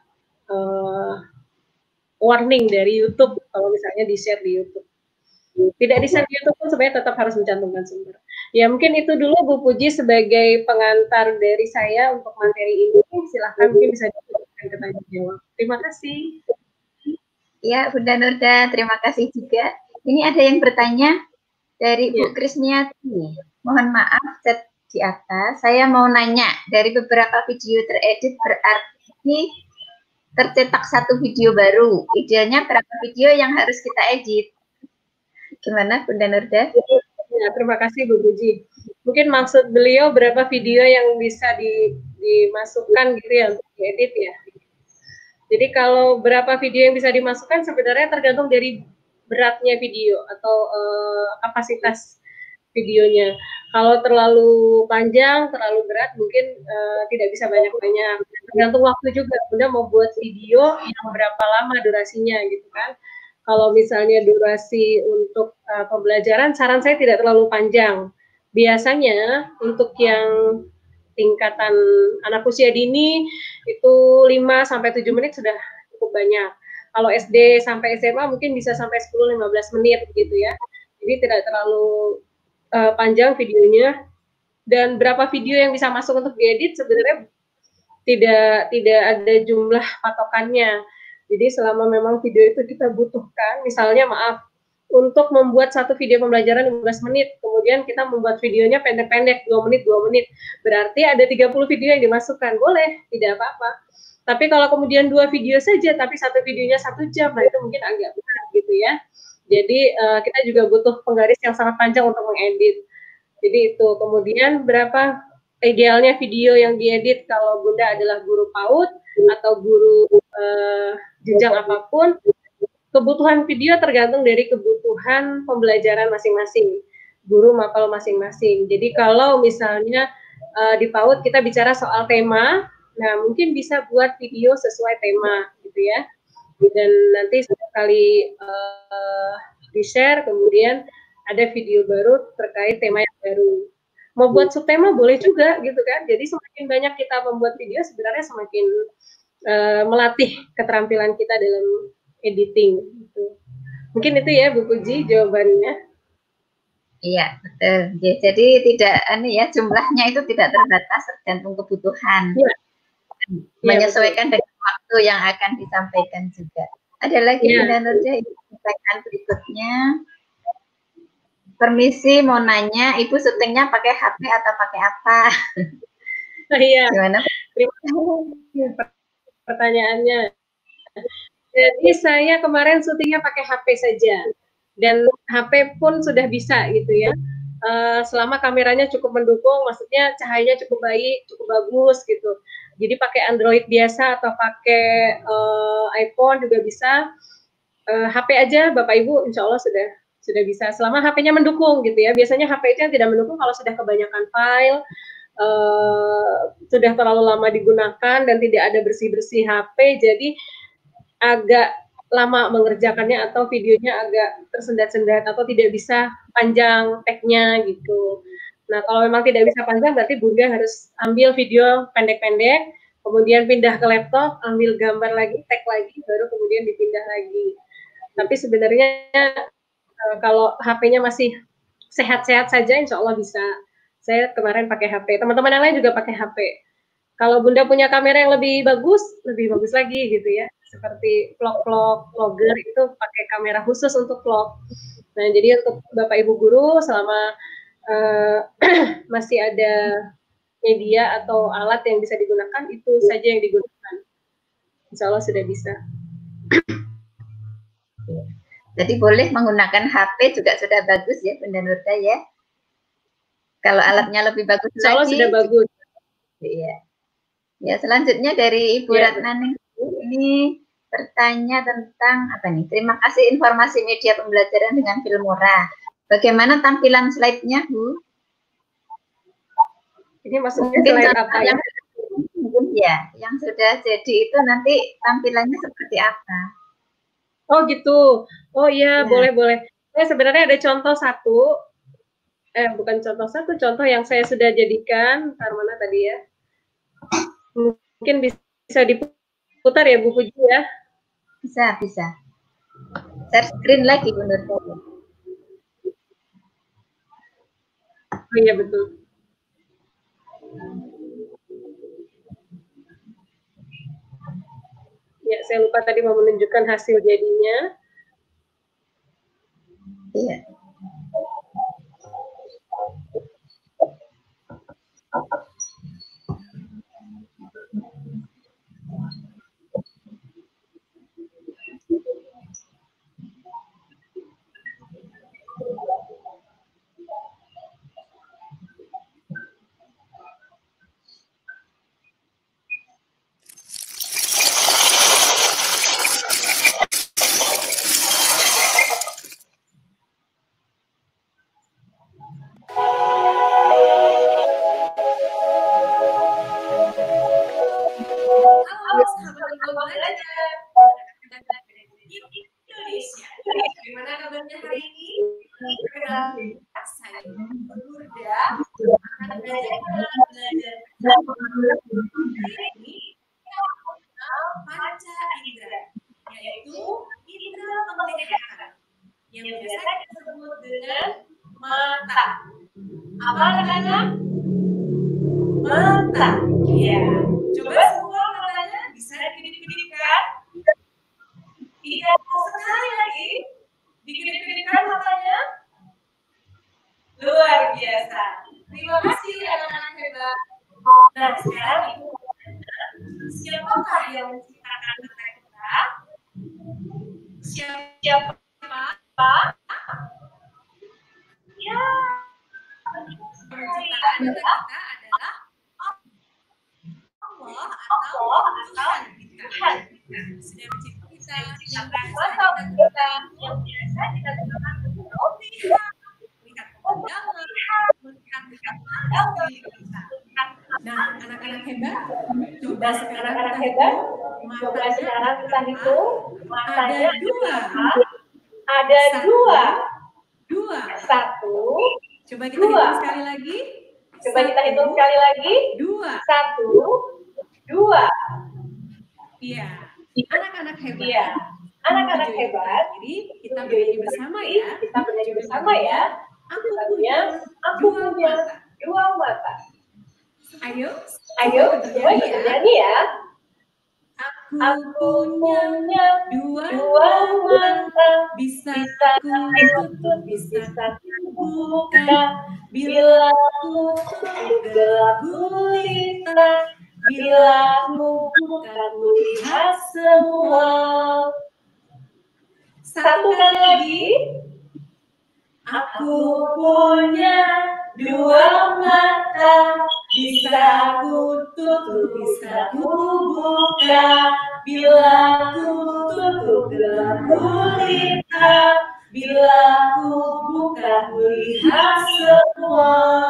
warning dari YouTube kalau misalnya di-share di YouTube. Tidak di-share di YouTube pun sebenarnya tetap harus mencantumkan sumber. Ya, mungkin itu dulu Bu Puji sebagai pengantar dari saya untuk materi ini. Silahkan mungkin bisa dilanjutkan ke tanya jawab. Terima kasih. Ya, Bunda Nurda, terima kasih juga. Ini ada yang bertanya dari Bu Krisniati. Mohon maaf, chat di atas. Saya mau nanya, dari beberapa video teredit berarti tercetak satu video baru. Idealnya berapa video yang harus kita edit? Gimana, Bunda Nurda? Ya, terima kasih Bu Puji. Mungkin maksud beliau berapa video yang bisa dimasukkan gitu ya untuk diedit ya. Jadi kalau berapa video yang bisa dimasukkan sebenarnya tergantung dari beratnya video atau kapasitas videonya. Kalau terlalu panjang, terlalu berat, mungkin tidak bisa banyak-banyak. Tergantung waktu juga, Bunda mau buat video yang berapa lama durasinya gitu kan. Kalau misalnya durasi untuk pembelajaran, saran saya tidak terlalu panjang. Biasanya untuk yang tingkatan anak usia dini itu 5-7 menit sudah cukup banyak. Kalau SD sampai SMA mungkin bisa sampai 10-15 menit gitu ya. Jadi tidak terlalu panjang videonya. Dan berapa video yang bisa masuk untuk diedit sebenarnya tidak ada jumlah patokannya. Jadi selama memang video itu kita butuhkan, misalnya maaf, untuk membuat satu video pembelajaran 15 menit, kemudian kita membuat videonya pendek-pendek, 2 menit, berarti ada 30 video yang dimasukkan, boleh, tidak apa-apa. Tapi kalau kemudian 2 video saja, tapi satu videonya 1 jam, nah itu mungkin agak berat gitu ya. Jadi kita juga butuh penggaris yang sangat panjang untuk mengedit. Jadi itu. Kemudian berapa idealnya video yang diedit kalau Bunda adalah guru PAUD atau guru jenjang apapun, kebutuhan video tergantung dari kebutuhan pembelajaran masing-masing, guru mapel masing-masing. Jadi kalau misalnya di PAUD kita bicara soal tema, nah mungkin bisa buat video sesuai tema gitu ya. Dan nanti sekali di-share, kemudian ada video baru terkait tema yang baru. Mau buat subtema boleh juga gitu kan. Jadi semakin banyak kita membuat video, sebenarnya semakin melatih keterampilan kita dalam editing. Gitu. Mungkin itu ya Bu Puji jawabannya. Iya, betul. Jadi tidak ya jumlahnya itu tidak terbatas, tergantung kebutuhan. Ya. Menyesuaikan dengan waktu yang akan disampaikan juga. Ada lagi Bunda Nurja, pertanyaan berikutnya. Permisi mau nanya, Ibu syutingnya pakai HP atau pakai apa? Iya. Gimana? Terima kasih pertanyaannya. Jadi saya kemarin syutingnya pakai HP saja, dan HP pun sudah bisa gitu ya. Selama kameranya cukup mendukung, maksudnya cahayanya cukup baik, cukup bagus gitu. Jadi pakai Android biasa atau pakai iPhone juga bisa. HP aja Bapak Ibu insya Allah sudah bisa, selama HP-nya mendukung gitu ya. Biasanya HP-nya tidak mendukung kalau sudah kebanyakan file, sudah terlalu lama digunakan dan tidak ada bersih-bersih HP, jadi agak lama mengerjakannya atau videonya agak tersendat-sendat atau tidak bisa panjang tag-nya gitu. Nah, kalau memang tidak bisa panjang, berarti Bunda harus ambil video pendek-pendek, kemudian pindah ke laptop, ambil gambar lagi, tag lagi, baru kemudian dipindah lagi. Tapi sebenarnya kalau HP-nya masih sehat-sehat saja, insya Allah bisa. Saya kemarin pakai HP, teman-teman yang lain juga pakai HP. Kalau Bunda punya kamera yang lebih bagus lagi gitu ya. Seperti vlog-vlog, vlogger itu pakai kamera khusus untuk vlog. Nah, jadi untuk Bapak Ibu guru selama masih ada media atau alat yang bisa digunakan, itu saja yang digunakan. Insya Allah sudah bisa. Jadi boleh menggunakan HP juga sudah bagus ya Bunda Nurja ya. Kalau alatnya lebih bagus Insya Allah lagi. Sudah bagus. Iya. Ya, selanjutnya dari Ibu Ratnaning ini bertanya tentang apa nih? Terima kasih informasi media pembelajaran dengan Filmora. Bagaimana tampilan slide-nya, Bu? Ini maksudnya slide apa ya? Mungkin ya, yang sudah jadi itu nanti tampilannya seperti apa? Oh gitu. Oh iya, boleh. Sebenarnya ada contoh satu. Bukan contoh satu, contoh yang saya sudah jadikan. Mana tadi ya? Mungkin bisa diputar ya Bu Puji ya? Bisa. Share screen lagi menurut saya. Oh iya betul. Ya, saya lupa tadi mau menunjukkan hasil jadinya. Iya. Indonesia. Gimana kabarnya hari ini? Saya Nurda akan belajar ini panca indera, yaitu indera penglihatan yang biasa disebut dengan mata. Apa anak-anak? Mata. Ya. Coba semua matanya bisa dikedip-kedipkan. Iya, sekali lagi. Dikedip-kedipkan matanya. Luar biasa. Terima kasih anak-anak hebat. Nah, sekarang Ibu siapakah yang menciptakan mereka? Siapa? Ya, menciptakan kita adalah Allah atau Tuhan kita. Sudah mencipta kita yang biasa kita gunakan untuk melihat pemandangan, melihat sekeliling kita. Nah, anak-anak hebat, coba sekarang kita hitung matanya ada dua. Satu. Coba kita hitung sekali lagi. Satu, dua. Iya. Anak-anak hebat. Jadi kita bernyanyi bersama ya. Aku punya dua mata. Ayo, coba bernyanyi ya. Aku punya dua mata, bisa tutup, bisa buka. Bila aku gelap gulita, bila aku buka melihat semua. Satu kali lagi. Aku punya dua mata, bisa ku tutup, bisa ku buka. Bila ku tutup gelap gulita, bila ku buka melihat semua.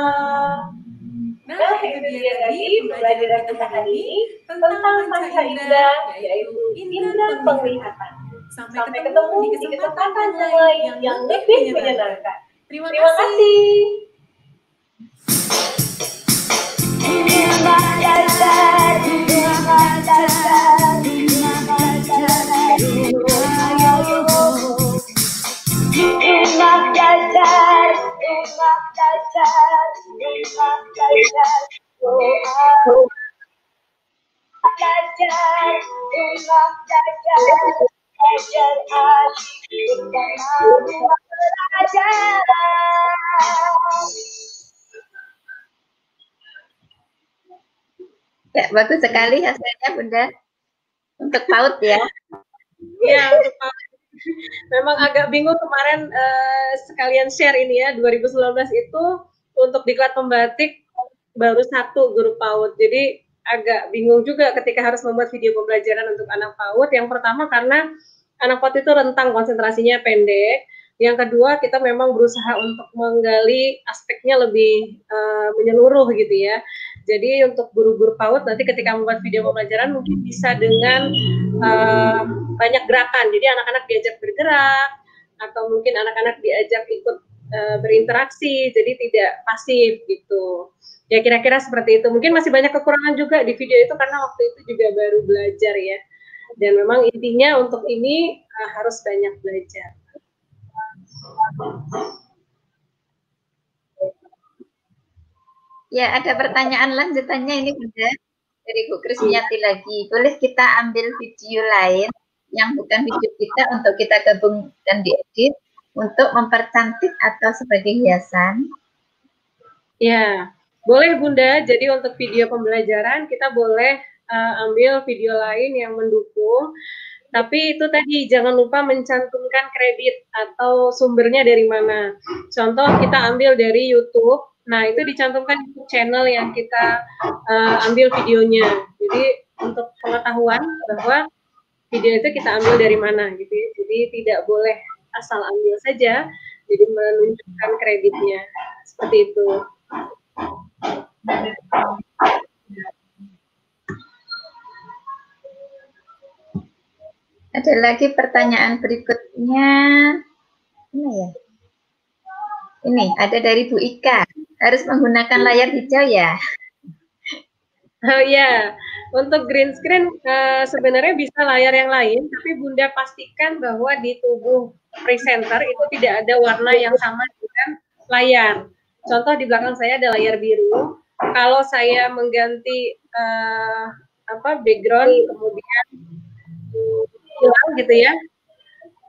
Nah, itu dia tadi pembelajaran kita hari ini tentang panca indera, yaitu indera penglihatan. Sampai ketemu di kesempatan yang lain yang lebih menyenangkan. Terima kasih. Ya, bagus sekali hasilnya Bunda. Untuk PAUD ya. Iya, untuk PAUD. Memang agak bingung kemarin sekalian share ini ya, 2019 itu untuk diklat pembatik baru 1 guru PAUD. Jadi agak bingung juga ketika harus membuat video pembelajaran untuk anak PAUD. Yang pertama karena anak PAUD itu rentang konsentrasinya pendek. Yang kedua kita memang berusaha untuk menggali aspeknya lebih menyeluruh gitu ya. Jadi untuk guru-guru PAUD nanti ketika membuat video pembelajaran mungkin bisa dengan banyak gerakan. Jadi anak-anak diajak bergerak atau mungkin anak-anak diajak ikut berinteraksi. Jadi tidak pasif gitu. Ya kira-kira seperti itu. Mungkin masih banyak kekurangan juga di video itu karena waktu itu juga baru belajar ya. Dan memang intinya untuk ini harus banyak belajar. Ya, ada pertanyaan lanjutannya ini Bunda dari Bu Krismiati lagi. Boleh kita ambil video lain yang bukan video kita untuk kita gabung dan diedit untuk mempercantik atau sebagai hiasan? Ya, boleh Bunda. Jadi untuk video pembelajaran kita boleh ambil video lain yang mendukung. Tapi itu tadi jangan lupa mencantumkan kredit atau sumbernya dari mana. Contoh kita ambil dari YouTube. Nah itu dicantumkan YouTube channel yang kita ambil videonya. Jadi untuk pengetahuan bahwa video itu kita ambil dari mana gitu ya. Jadi tidak boleh asal ambil saja. Jadi menunjukkan kreditnya seperti itu. Ada lagi pertanyaan berikutnya. Mana ya? Ini ada dari Bu Ika. Harus menggunakan layar hijau ya? Oh ya, untuk green screen sebenarnya bisa layar yang lain, tapi Bunda pastikan bahwa di tubuh presenter itu tidak ada warna yang sama dengan layar. Contoh di belakang saya ada layar biru. Kalau saya mengganti background kemudian hilang gitu ya,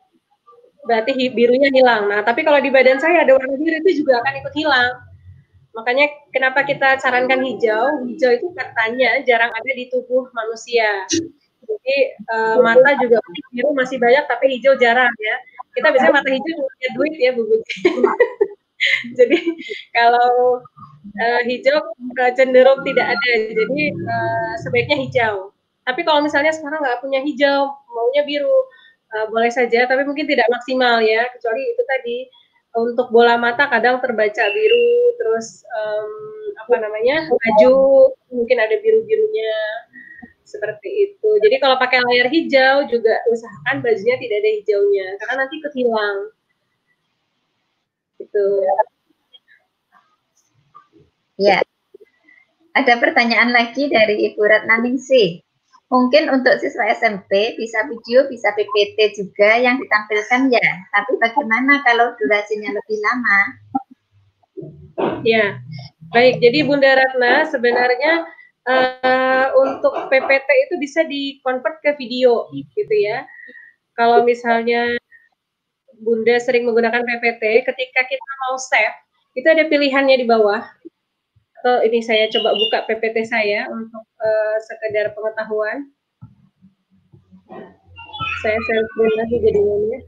berarti birunya hilang. Nah, tapi kalau di badan saya ada warna biru itu juga akan ikut hilang. Makanya kenapa kita sarankan hijau? Hijau itu katanya jarang ada di tubuh manusia. Jadi mata juga biru masih banyak, tapi hijau jarang ya. Kita biasanya mata hijau punya duit ya, Bu Budi. Jadi kalau hijau cenderung tidak ada. Jadi sebaiknya hijau. Tapi kalau misalnya sekarang nggak punya hijau, maunya biru, boleh saja, tapi mungkin tidak maksimal ya. Kecuali itu tadi, untuk bola mata kadang terbaca biru, terus baju mungkin ada biru-birunya, seperti itu. Jadi kalau pakai layar hijau juga usahakan bajunya tidak ada hijaunya, karena nanti ikut hilang. Gitu. Ya, ada pertanyaan lagi dari Ibu Ratnaningsih. Mungkin untuk siswa SMP bisa video, bisa PPT juga yang ditampilkan ya. Tapi bagaimana kalau durasinya lebih lama? Ya, baik. Jadi Bunda Ratna sebenarnya untuk PPT itu bisa di-convert ke video, gitu ya. Kalau misalnya Bunda sering menggunakan PPT, ketika kita mau save, itu ada pilihannya di bawah. Ini saya coba buka PPT saya untuk sekedar pengetahuan. Saya share screen lagi jadinya.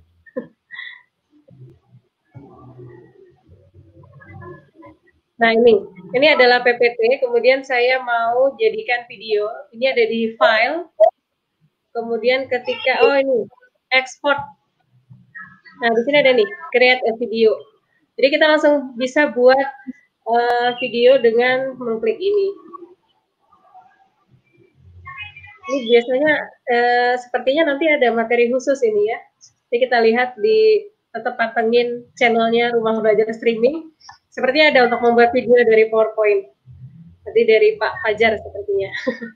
Nah ini adalah PPT, kemudian saya mau jadikan video. Ini ada di file, kemudian ketika, ini, export. Nah di sini ada nih, create a video. Jadi kita langsung bisa buat video dengan mengklik ini. Ini biasanya sepertinya nanti ada materi khusus ini ya. Jadi kita lihat tetap pantengin channelnya Rumah Belajar Streaming. Sepertinya ada untuk membuat video dari PowerPoint. Jadi dari Pak Fajar sepertinya.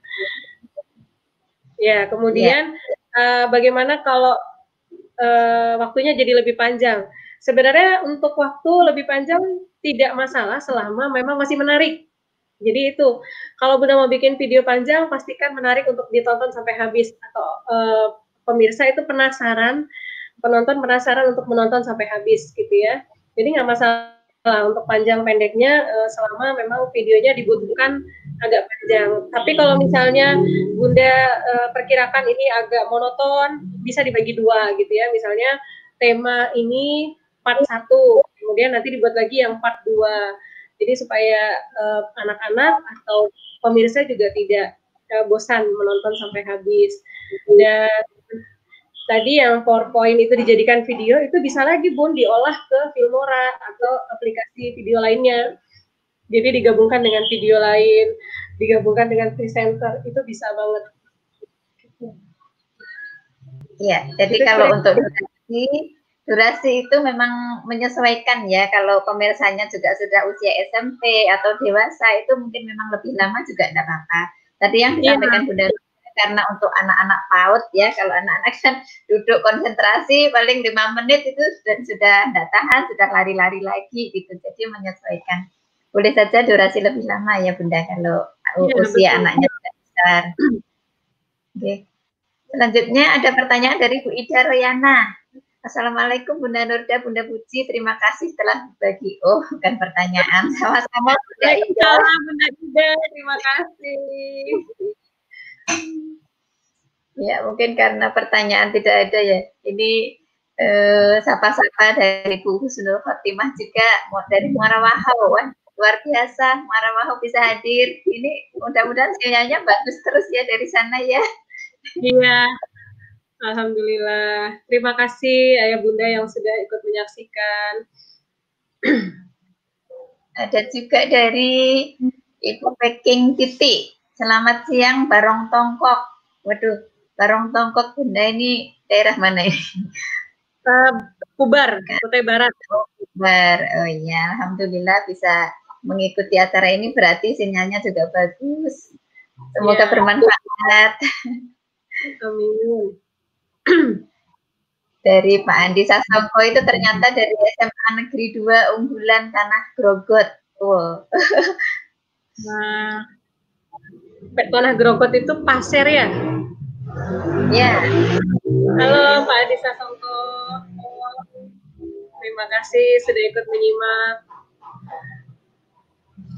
Ya, kemudian bagaimana kalau waktunya jadi lebih panjang? Sebenarnya untuk waktu lebih panjang tidak masalah selama memang masih menarik. Jadi itu, kalau Bunda mau bikin video panjang, pastikan menarik untuk ditonton sampai habis. Atau pemirsa itu penasaran, penonton penasaran untuk menonton sampai habis gitu ya. Jadi nggak masalah untuk panjang pendeknya, selama memang videonya dibutuhkan agak panjang. Tapi kalau misalnya Bunda perkirakan ini agak monoton, bisa dibagi dua gitu ya. Misalnya tema ini part 1, kemudian nanti dibuat lagi yang part 2. Jadi supaya anak-anak atau pemirsa juga tidak bosan menonton sampai habis. Dan tadi yang PowerPoint itu dijadikan video, itu bisa lagi Bun diolah ke Filmora atau aplikasi video lainnya. Jadi digabungkan dengan video lain, digabungkan dengan presenter, itu bisa banget. Iya, jadi kalau untuk durasi itu memang menyesuaikan ya. Kalau pemirsanya juga sudah usia SMP atau dewasa, itu mungkin memang lebih lama juga tidak apa-apa. Tadi yang disampaikan Bunda, karena untuk anak-anak PAUD ya, kalau anak-anak kan duduk konsentrasi paling 5 menit itu sudah tidak tahan, sudah lari-lari lagi gitu. Jadi menyesuaikan. Boleh saja durasi lebih lama ya Bunda kalau usia anaknya sudah besar. Oke. Selanjutnya ada pertanyaan dari Bu Ida Royana. Assalamualaikum Bunda Nurda, Bunda Puji, terima kasih telah berbagi. Oh, bukan pertanyaan. Sama-sama Bunda Ida. Bunda Ida, terima kasih. Ya, mungkin karena pertanyaan tidak ada ya. Ini sapa-sapa dari Bu Husnul Khotimah juga dari Muara Wahau. Luar biasa, Muara Wahau bisa hadir. Ini mudah-mudahan sinyalnya bagus terus ya dari sana ya. Iya, alhamdulillah. Terima kasih Ayah Bunda yang sudah ikut menyaksikan. Ada juga dari Ibu Peking Titi. Selamat siang Barong Tongkok. Waduh, Barong Tongkok Bunda ini daerah mana ini? Pubar, Kutai Barat. Pubar. Oh iya, alhamdulillah bisa mengikuti acara ini, berarti sinyalnya juga bagus. Semoga bermanfaat. Amin. Dari Pak Andi Sasongko itu ternyata dari SMA Negeri 2 Unggulan Tanah Grogot. Wow. Nah, Tanah Grogot itu pasir ya? Ya. Halo Pak Andi Sasongko. Terima kasih sudah ikut menyimak.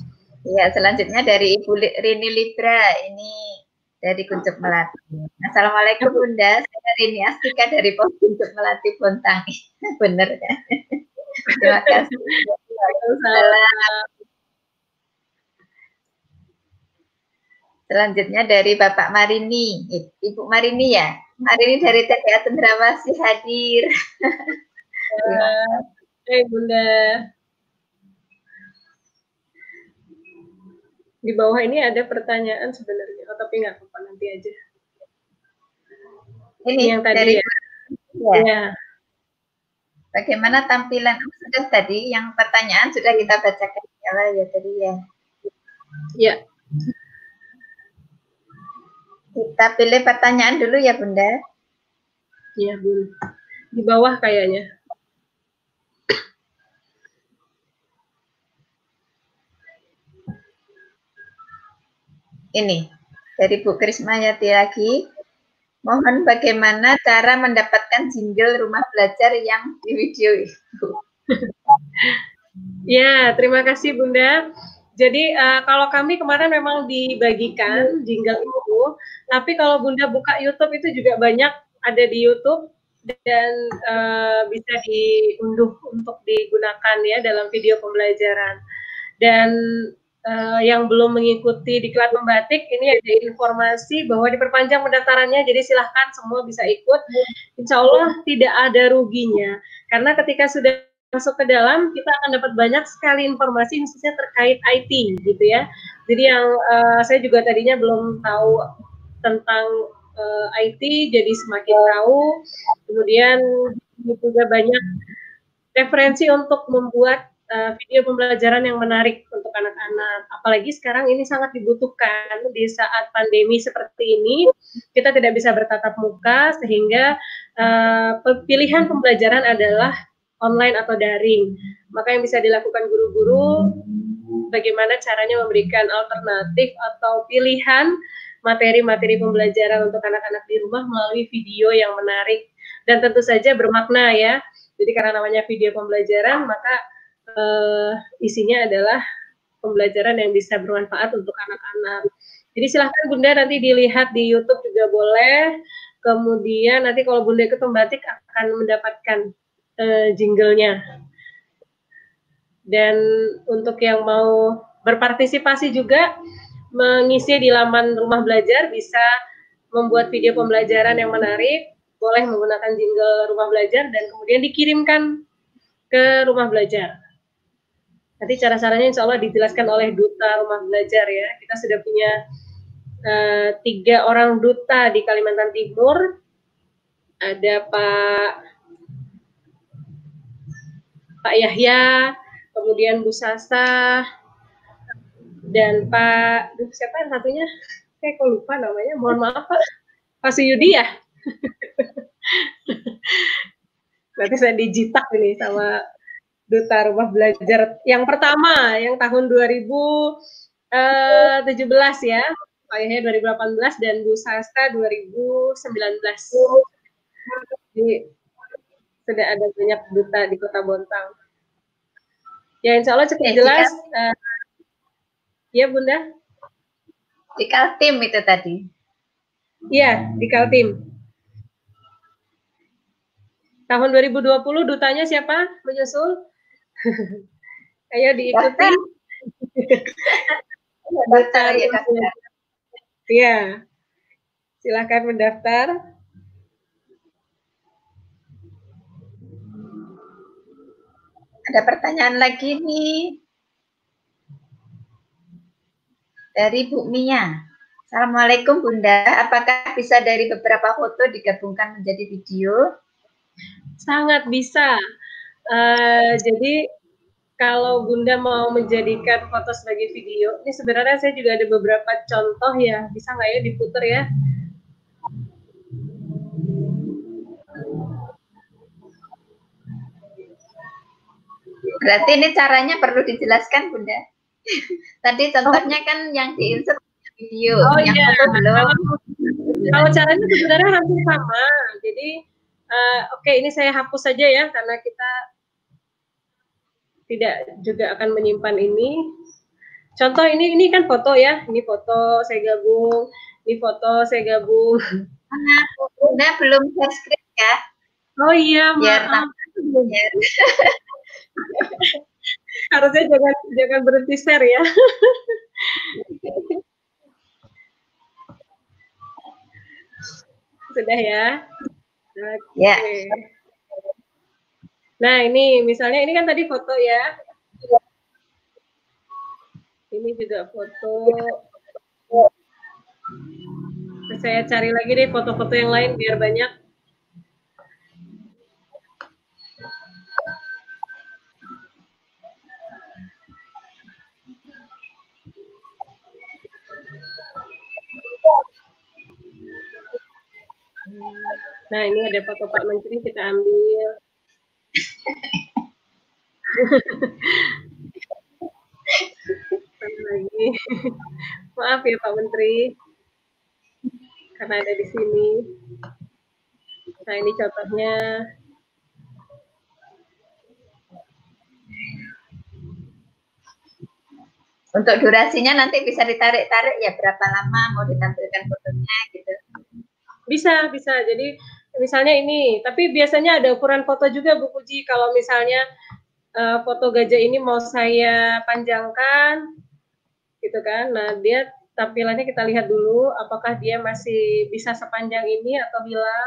Ya, selanjutnya dari Ibu Rini Libra, ini dari Kuncup Melati. Assalamualaikum Bunda, saya Rini Astika dari Pos Kuncup Melati Bontang. Benar ya? Terima kasih. Selanjutnya dari Bapak Marini, Ibu Marini ya. Marini dari TPA Cendrawasih hadir. Bunda. Di bawah ini ada pertanyaan sebenarnya, tapi nggak apa-apa, nanti aja. Ini yang tadi dari ya. Ya. Bagaimana tampilan sudah tadi? Yang pertanyaan sudah kita bacakan ya tadi ya. Ya. Kita pilih pertanyaan dulu ya Bunda. Iya Bun. Di bawah kayaknya. Ini dari Bu Krismayati lagi. Mohon bagaimana cara mendapatkan jingle rumah belajar yang di video itu. Ya, terima kasih Bunda. Jadi kalau kami kemarin memang dibagikan jingle itu, tapi kalau Bunda buka YouTube itu juga banyak ada di YouTube dan bisa diunduh untuk digunakan ya dalam video pembelajaran. Dan yang belum mengikuti Diklat Membatik, ini ada informasi bahwa diperpanjang pendaftarannya, jadi silahkan semua bisa ikut. Insya Allah tidak ada ruginya, karena ketika sudah masuk ke dalam, kita akan dapat banyak sekali informasi khususnya terkait IT, gitu ya. Jadi yang saya juga tadinya belum tahu tentang IT, jadi semakin tahu. Kemudian juga banyak referensi untuk membuat video pembelajaran yang menarik untuk anak-anak. Apalagi sekarang ini sangat dibutuhkan di saat pandemi seperti ini. Kita tidak bisa bertatap muka, sehingga pilihan pembelajaran adalah online atau daring. Maka yang bisa dilakukan guru-guru, bagaimana caranya memberikan alternatif atau pilihan materi-materi pembelajaran untuk anak-anak di rumah melalui video yang menarik dan tentu saja bermakna ya. Jadi karena namanya video pembelajaran, maka isinya adalah pembelajaran yang bisa bermanfaat untuk anak-anak. Jadi silahkan Bunda nanti dilihat di YouTube juga boleh. Kemudian nanti kalau Bunda ikut membatik akan mendapatkan jinglenya. Dan untuk yang mau berpartisipasi juga mengisi di laman rumah belajar, bisa membuat video pembelajaran yang menarik, boleh menggunakan jingle rumah belajar dan kemudian dikirimkan ke rumah belajar. Nanti cara-caranya insya Allah dijelaskan oleh duta rumah belajar ya. Kita sudah punya 3 orang duta di Kalimantan Timur. Ada Pak Yahya, kemudian Bu Sasa, dan Pak, siapa yang satunya? Saya kok lupa namanya, mohon maaf Pak Suyudi ya? Berarti saya dijitak ini sama duta rumah belajar yang pertama, yang tahun 2017 ya, Pak Yahya 2018 dan Bu Sasa 2019. Jadi sudah ada banyak duta di Kota Bontang. Ya insya Allah cukup jelas. Ya Bunda? Di Kaltim itu tadi. Iya, di Kaltim. Tahun 2020 dutanya siapa menyusul? Ayo diikuti. Daftar ya, Iya. Silakan mendaftar. Ada pertanyaan lagi nih. Dari Bu Mia. Assalamualaikum Bunda, apakah bisa dari beberapa foto digabungkan menjadi video? Sangat bisa. Jadi kalau Bunda mau menjadikan foto sebagai video, ini sebenarnya saya juga ada beberapa contoh ya. Bisa nggak ya diputar ya? Berarti ini caranya perlu dijelaskan Bunda. Tadi contohnya kan yang di-insert video, yang foto belum. Kalau caranya sebenarnya hampir sama. Jadi oke, ini saya hapus saja ya karena kita tidak juga akan menyimpan ini. contoh ini kan foto ya, ini foto saya gabung, ini foto saya gabung. Bunda belum share screen ya? Oh iya, Biar maaf. ya. Harusnya jangan berhenti share ya. Sudah ya. Oke. Ya. Nah ini misalnya ini kan tadi foto ya. Ini juga foto. Saya cari lagi deh foto-foto yang lain biar banyak. Nah ini ada foto Pak Menteri, kita ambil. Lagi. Maaf ya Pak Menteri, karena ada di sini. Nah ini contohnya. Untuk durasinya nanti bisa ditarik-tarik ya, berapa lama mau ditampilkan fotonya gitu. Bisa. Jadi misalnya ini, tapi biasanya ada ukuran foto juga Bu Puji. Kalau misalnya foto gajah ini mau saya panjangkan, gitu kan. Nah dia tampilannya kita lihat dulu, apakah dia masih bisa sepanjang ini atau hilang.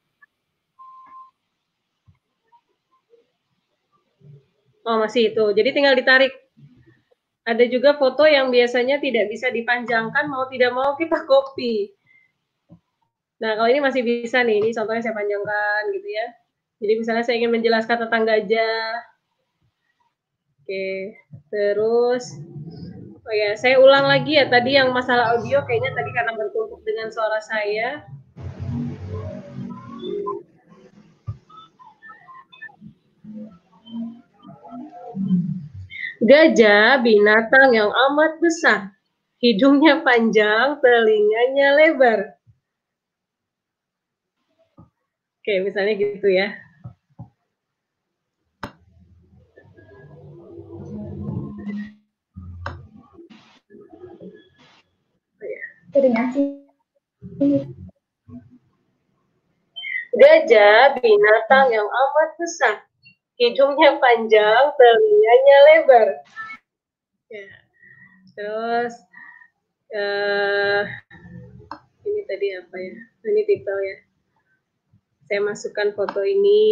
Oh masih itu, jadi tinggal ditarik. Ada juga foto yang biasanya tidak bisa dipanjangkan, mau tidak mau kita copy. Nah, kalau ini masih bisa nih, ini contohnya saya panjangkan gitu ya. Jadi misalnya saya ingin menjelaskan tentang gajah. Oke, terus oh ya, saya ulang lagi ya tadi yang masalah audio kayaknya tadi karena bertumpuk dengan suara saya. Gajah binatang yang amat besar. Hidungnya panjang, telinganya lebar. Oke, misalnya gitu ya. Gajah binatang yang amat besar. Hidungnya panjang, telinganya lebar. Ya. Terus ini tadi apa ya? Ini titel ya. Saya masukkan foto ini.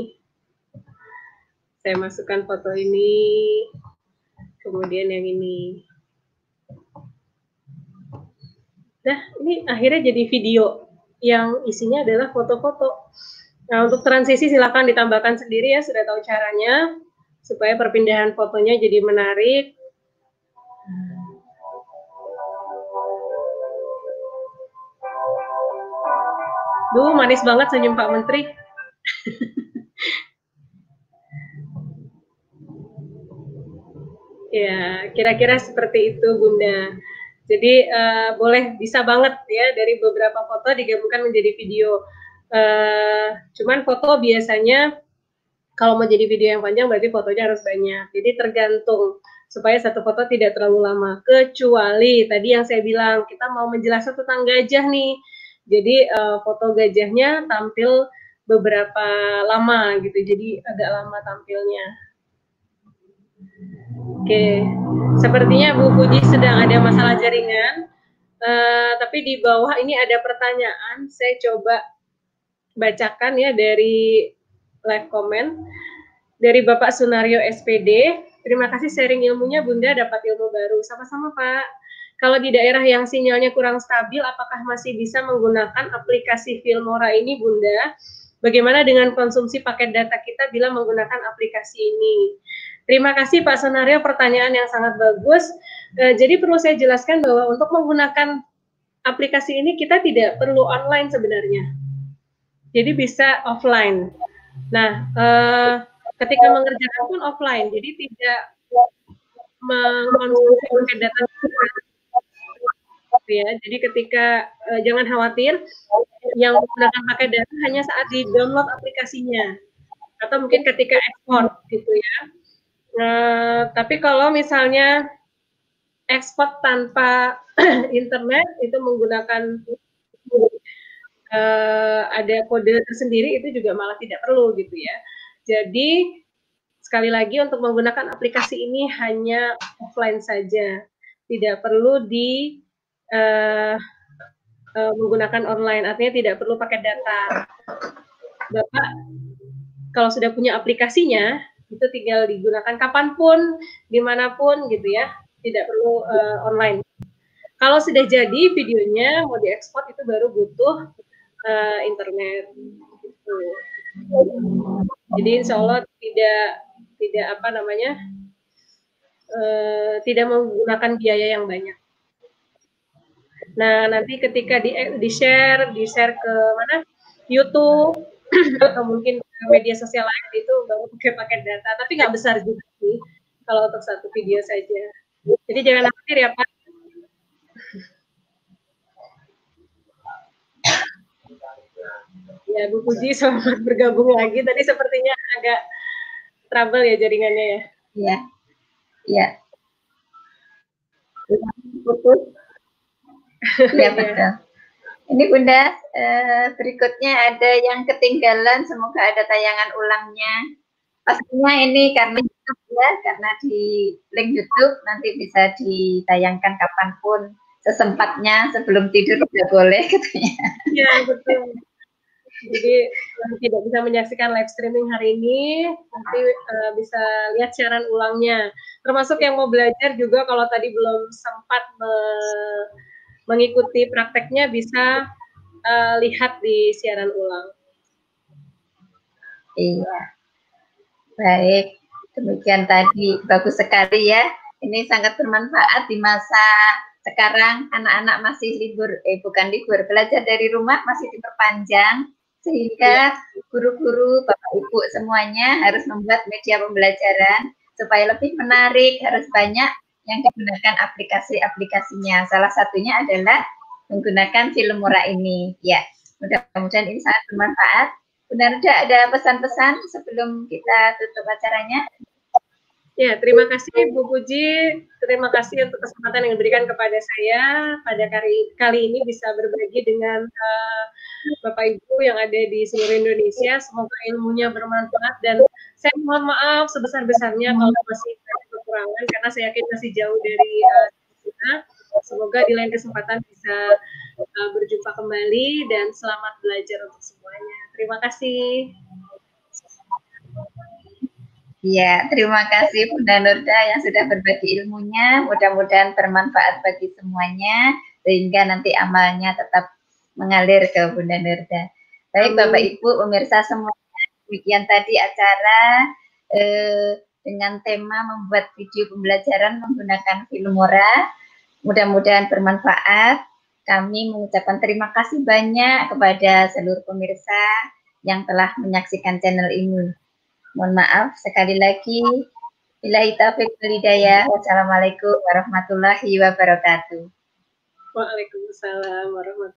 Kemudian yang ini. Nah, ini akhirnya jadi video yang isinya adalah foto-foto. Nah, untuk transisi silakan ditambahkan sendiri ya, sudah tahu caranya, supaya perpindahan fotonya jadi menarik. Duh, manis banget senyum Pak Menteri. Ya, kira-kira seperti itu Bunda. Jadi boleh bisa banget ya dari beberapa foto digabungkan menjadi video. Cuman foto biasanya kalau mau jadi video yang panjang berarti fotonya harus banyak. Jadi tergantung supaya satu foto tidak terlalu lama. Kecuali tadi yang saya bilang kita mau menjelaskan tentang gajah nih. Jadi foto gajahnya tampil beberapa lama gitu. Jadi agak lama tampilnya. Oke, sepertinya Bu Puji sedang ada masalah jaringan, tapi di bawah ini ada pertanyaan, saya coba bacakan ya dari live comment, dari Bapak Sunario SPD, terima kasih sharing ilmunya Bunda, dapat ilmu baru, sama-sama Pak. Kalau di daerah yang sinyalnya kurang stabil, apakah masih bisa menggunakan aplikasi Filmora ini Bunda? Bagaimana dengan konsumsi paket data kita bila menggunakan aplikasi ini? Terima kasih Pak Sonario, pertanyaan yang sangat bagus. Jadi perlu saya jelaskan bahwa untuk menggunakan aplikasi ini kita tidak perlu online sebenarnya. Jadi bisa offline. Nah, ketika mengerjakan pun offline, jadi tidak mengkonsumsi paket data. Ya, jadi ketika jangan khawatir, yang menggunakan paket data hanya saat di download aplikasinya, atau mungkin ketika ekspor gitu ya. Tapi kalau misalnya ekspor tanpa internet itu menggunakan ada kode tersendiri, itu juga malah tidak perlu gitu ya. Jadi sekali lagi untuk menggunakan aplikasi ini hanya offline saja, tidak perlu menggunakan online, artinya tidak perlu pakai data. Bapak kalau sudah punya aplikasinya, itu tinggal digunakan kapanpun, dimanapun gitu ya, tidak perlu online. Kalau sudah jadi videonya mau diekspor itu baru butuh internet. Gitu. Jadi insya Allah tidak apa namanya, tidak menggunakan biaya yang banyak. Nah nanti ketika di share ke mana, YouTube atau mungkin media sosial lain itu baru pakai data, tapi nggak besar juga sih kalau untuk satu video saja. Jadi jangan khawatir ya Pak. Ya Bu Puji, selamat bergabung lagi. Tadi sepertinya agak trouble ya jaringannya ya. Iya, iya. Putus. Iya betul. Ini Bunda, berikutnya ada yang ketinggalan, semoga ada tayangan ulangnya. Pastinya ini karena YouTube ya, karena di link YouTube nanti bisa ditayangkan kapanpun, sesempatnya, sebelum tidur udah boleh katanya. Iya betul. Jadi tidak bisa menyaksikan live streaming hari ini, nanti bisa lihat siaran ulangnya. Termasuk yang mau belajar juga, kalau tadi belum sempat mengikuti prakteknya, bisa lihat di siaran ulang. Iya, baik. Demikian tadi, bagus sekali ya. Ini sangat bermanfaat di masa sekarang, anak-anak masih libur, bukan libur, belajar dari rumah masih diperpanjang, sehingga guru-guru, Bapak Ibu semuanya harus membuat media pembelajaran supaya lebih menarik, harus banyak yang digunakan aplikasi-aplikasinya. Salah satunya adalah menggunakan Filmora ini. Ya, mudah-mudahan ini sangat bermanfaat. Benar, ada pesan-pesan sebelum kita tutup acaranya? Ya, terima kasih Bu Puji, terima kasih untuk kesempatan yang diberikan kepada saya pada kali ini bisa berbagi dengan Bapak Ibu yang ada di seluruh Indonesia. Semoga ilmunya bermanfaat, dan saya mohon maaf sebesar-besarnya kalau masih ada kekurangan, karena saya yakin masih jauh dari kita. Semoga di lain kesempatan bisa berjumpa kembali, dan selamat belajar untuk semuanya. Terima kasih. Ya, terima kasih Bunda Nurda yang sudah berbagi ilmunya. Mudah-mudahan bermanfaat bagi semuanya, sehingga nanti amalnya tetap mengalir ke Bunda Nurda. Baik Bapak Ibu, pemirsa semuanya, demikian tadi acara dengan tema membuat video pembelajaran menggunakan Filmora. Mudah-mudahan bermanfaat. Kami mengucapkan terima kasih banyak kepada seluruh pemirsa yang telah menyaksikan channel ini. Mohon maaf sekali lagi. Billahi taufiq wal hidayah. Wassalamualaikum warahmatullahi wabarakatuh. Waalaikumsalam warahmatullahi wabarakatuh.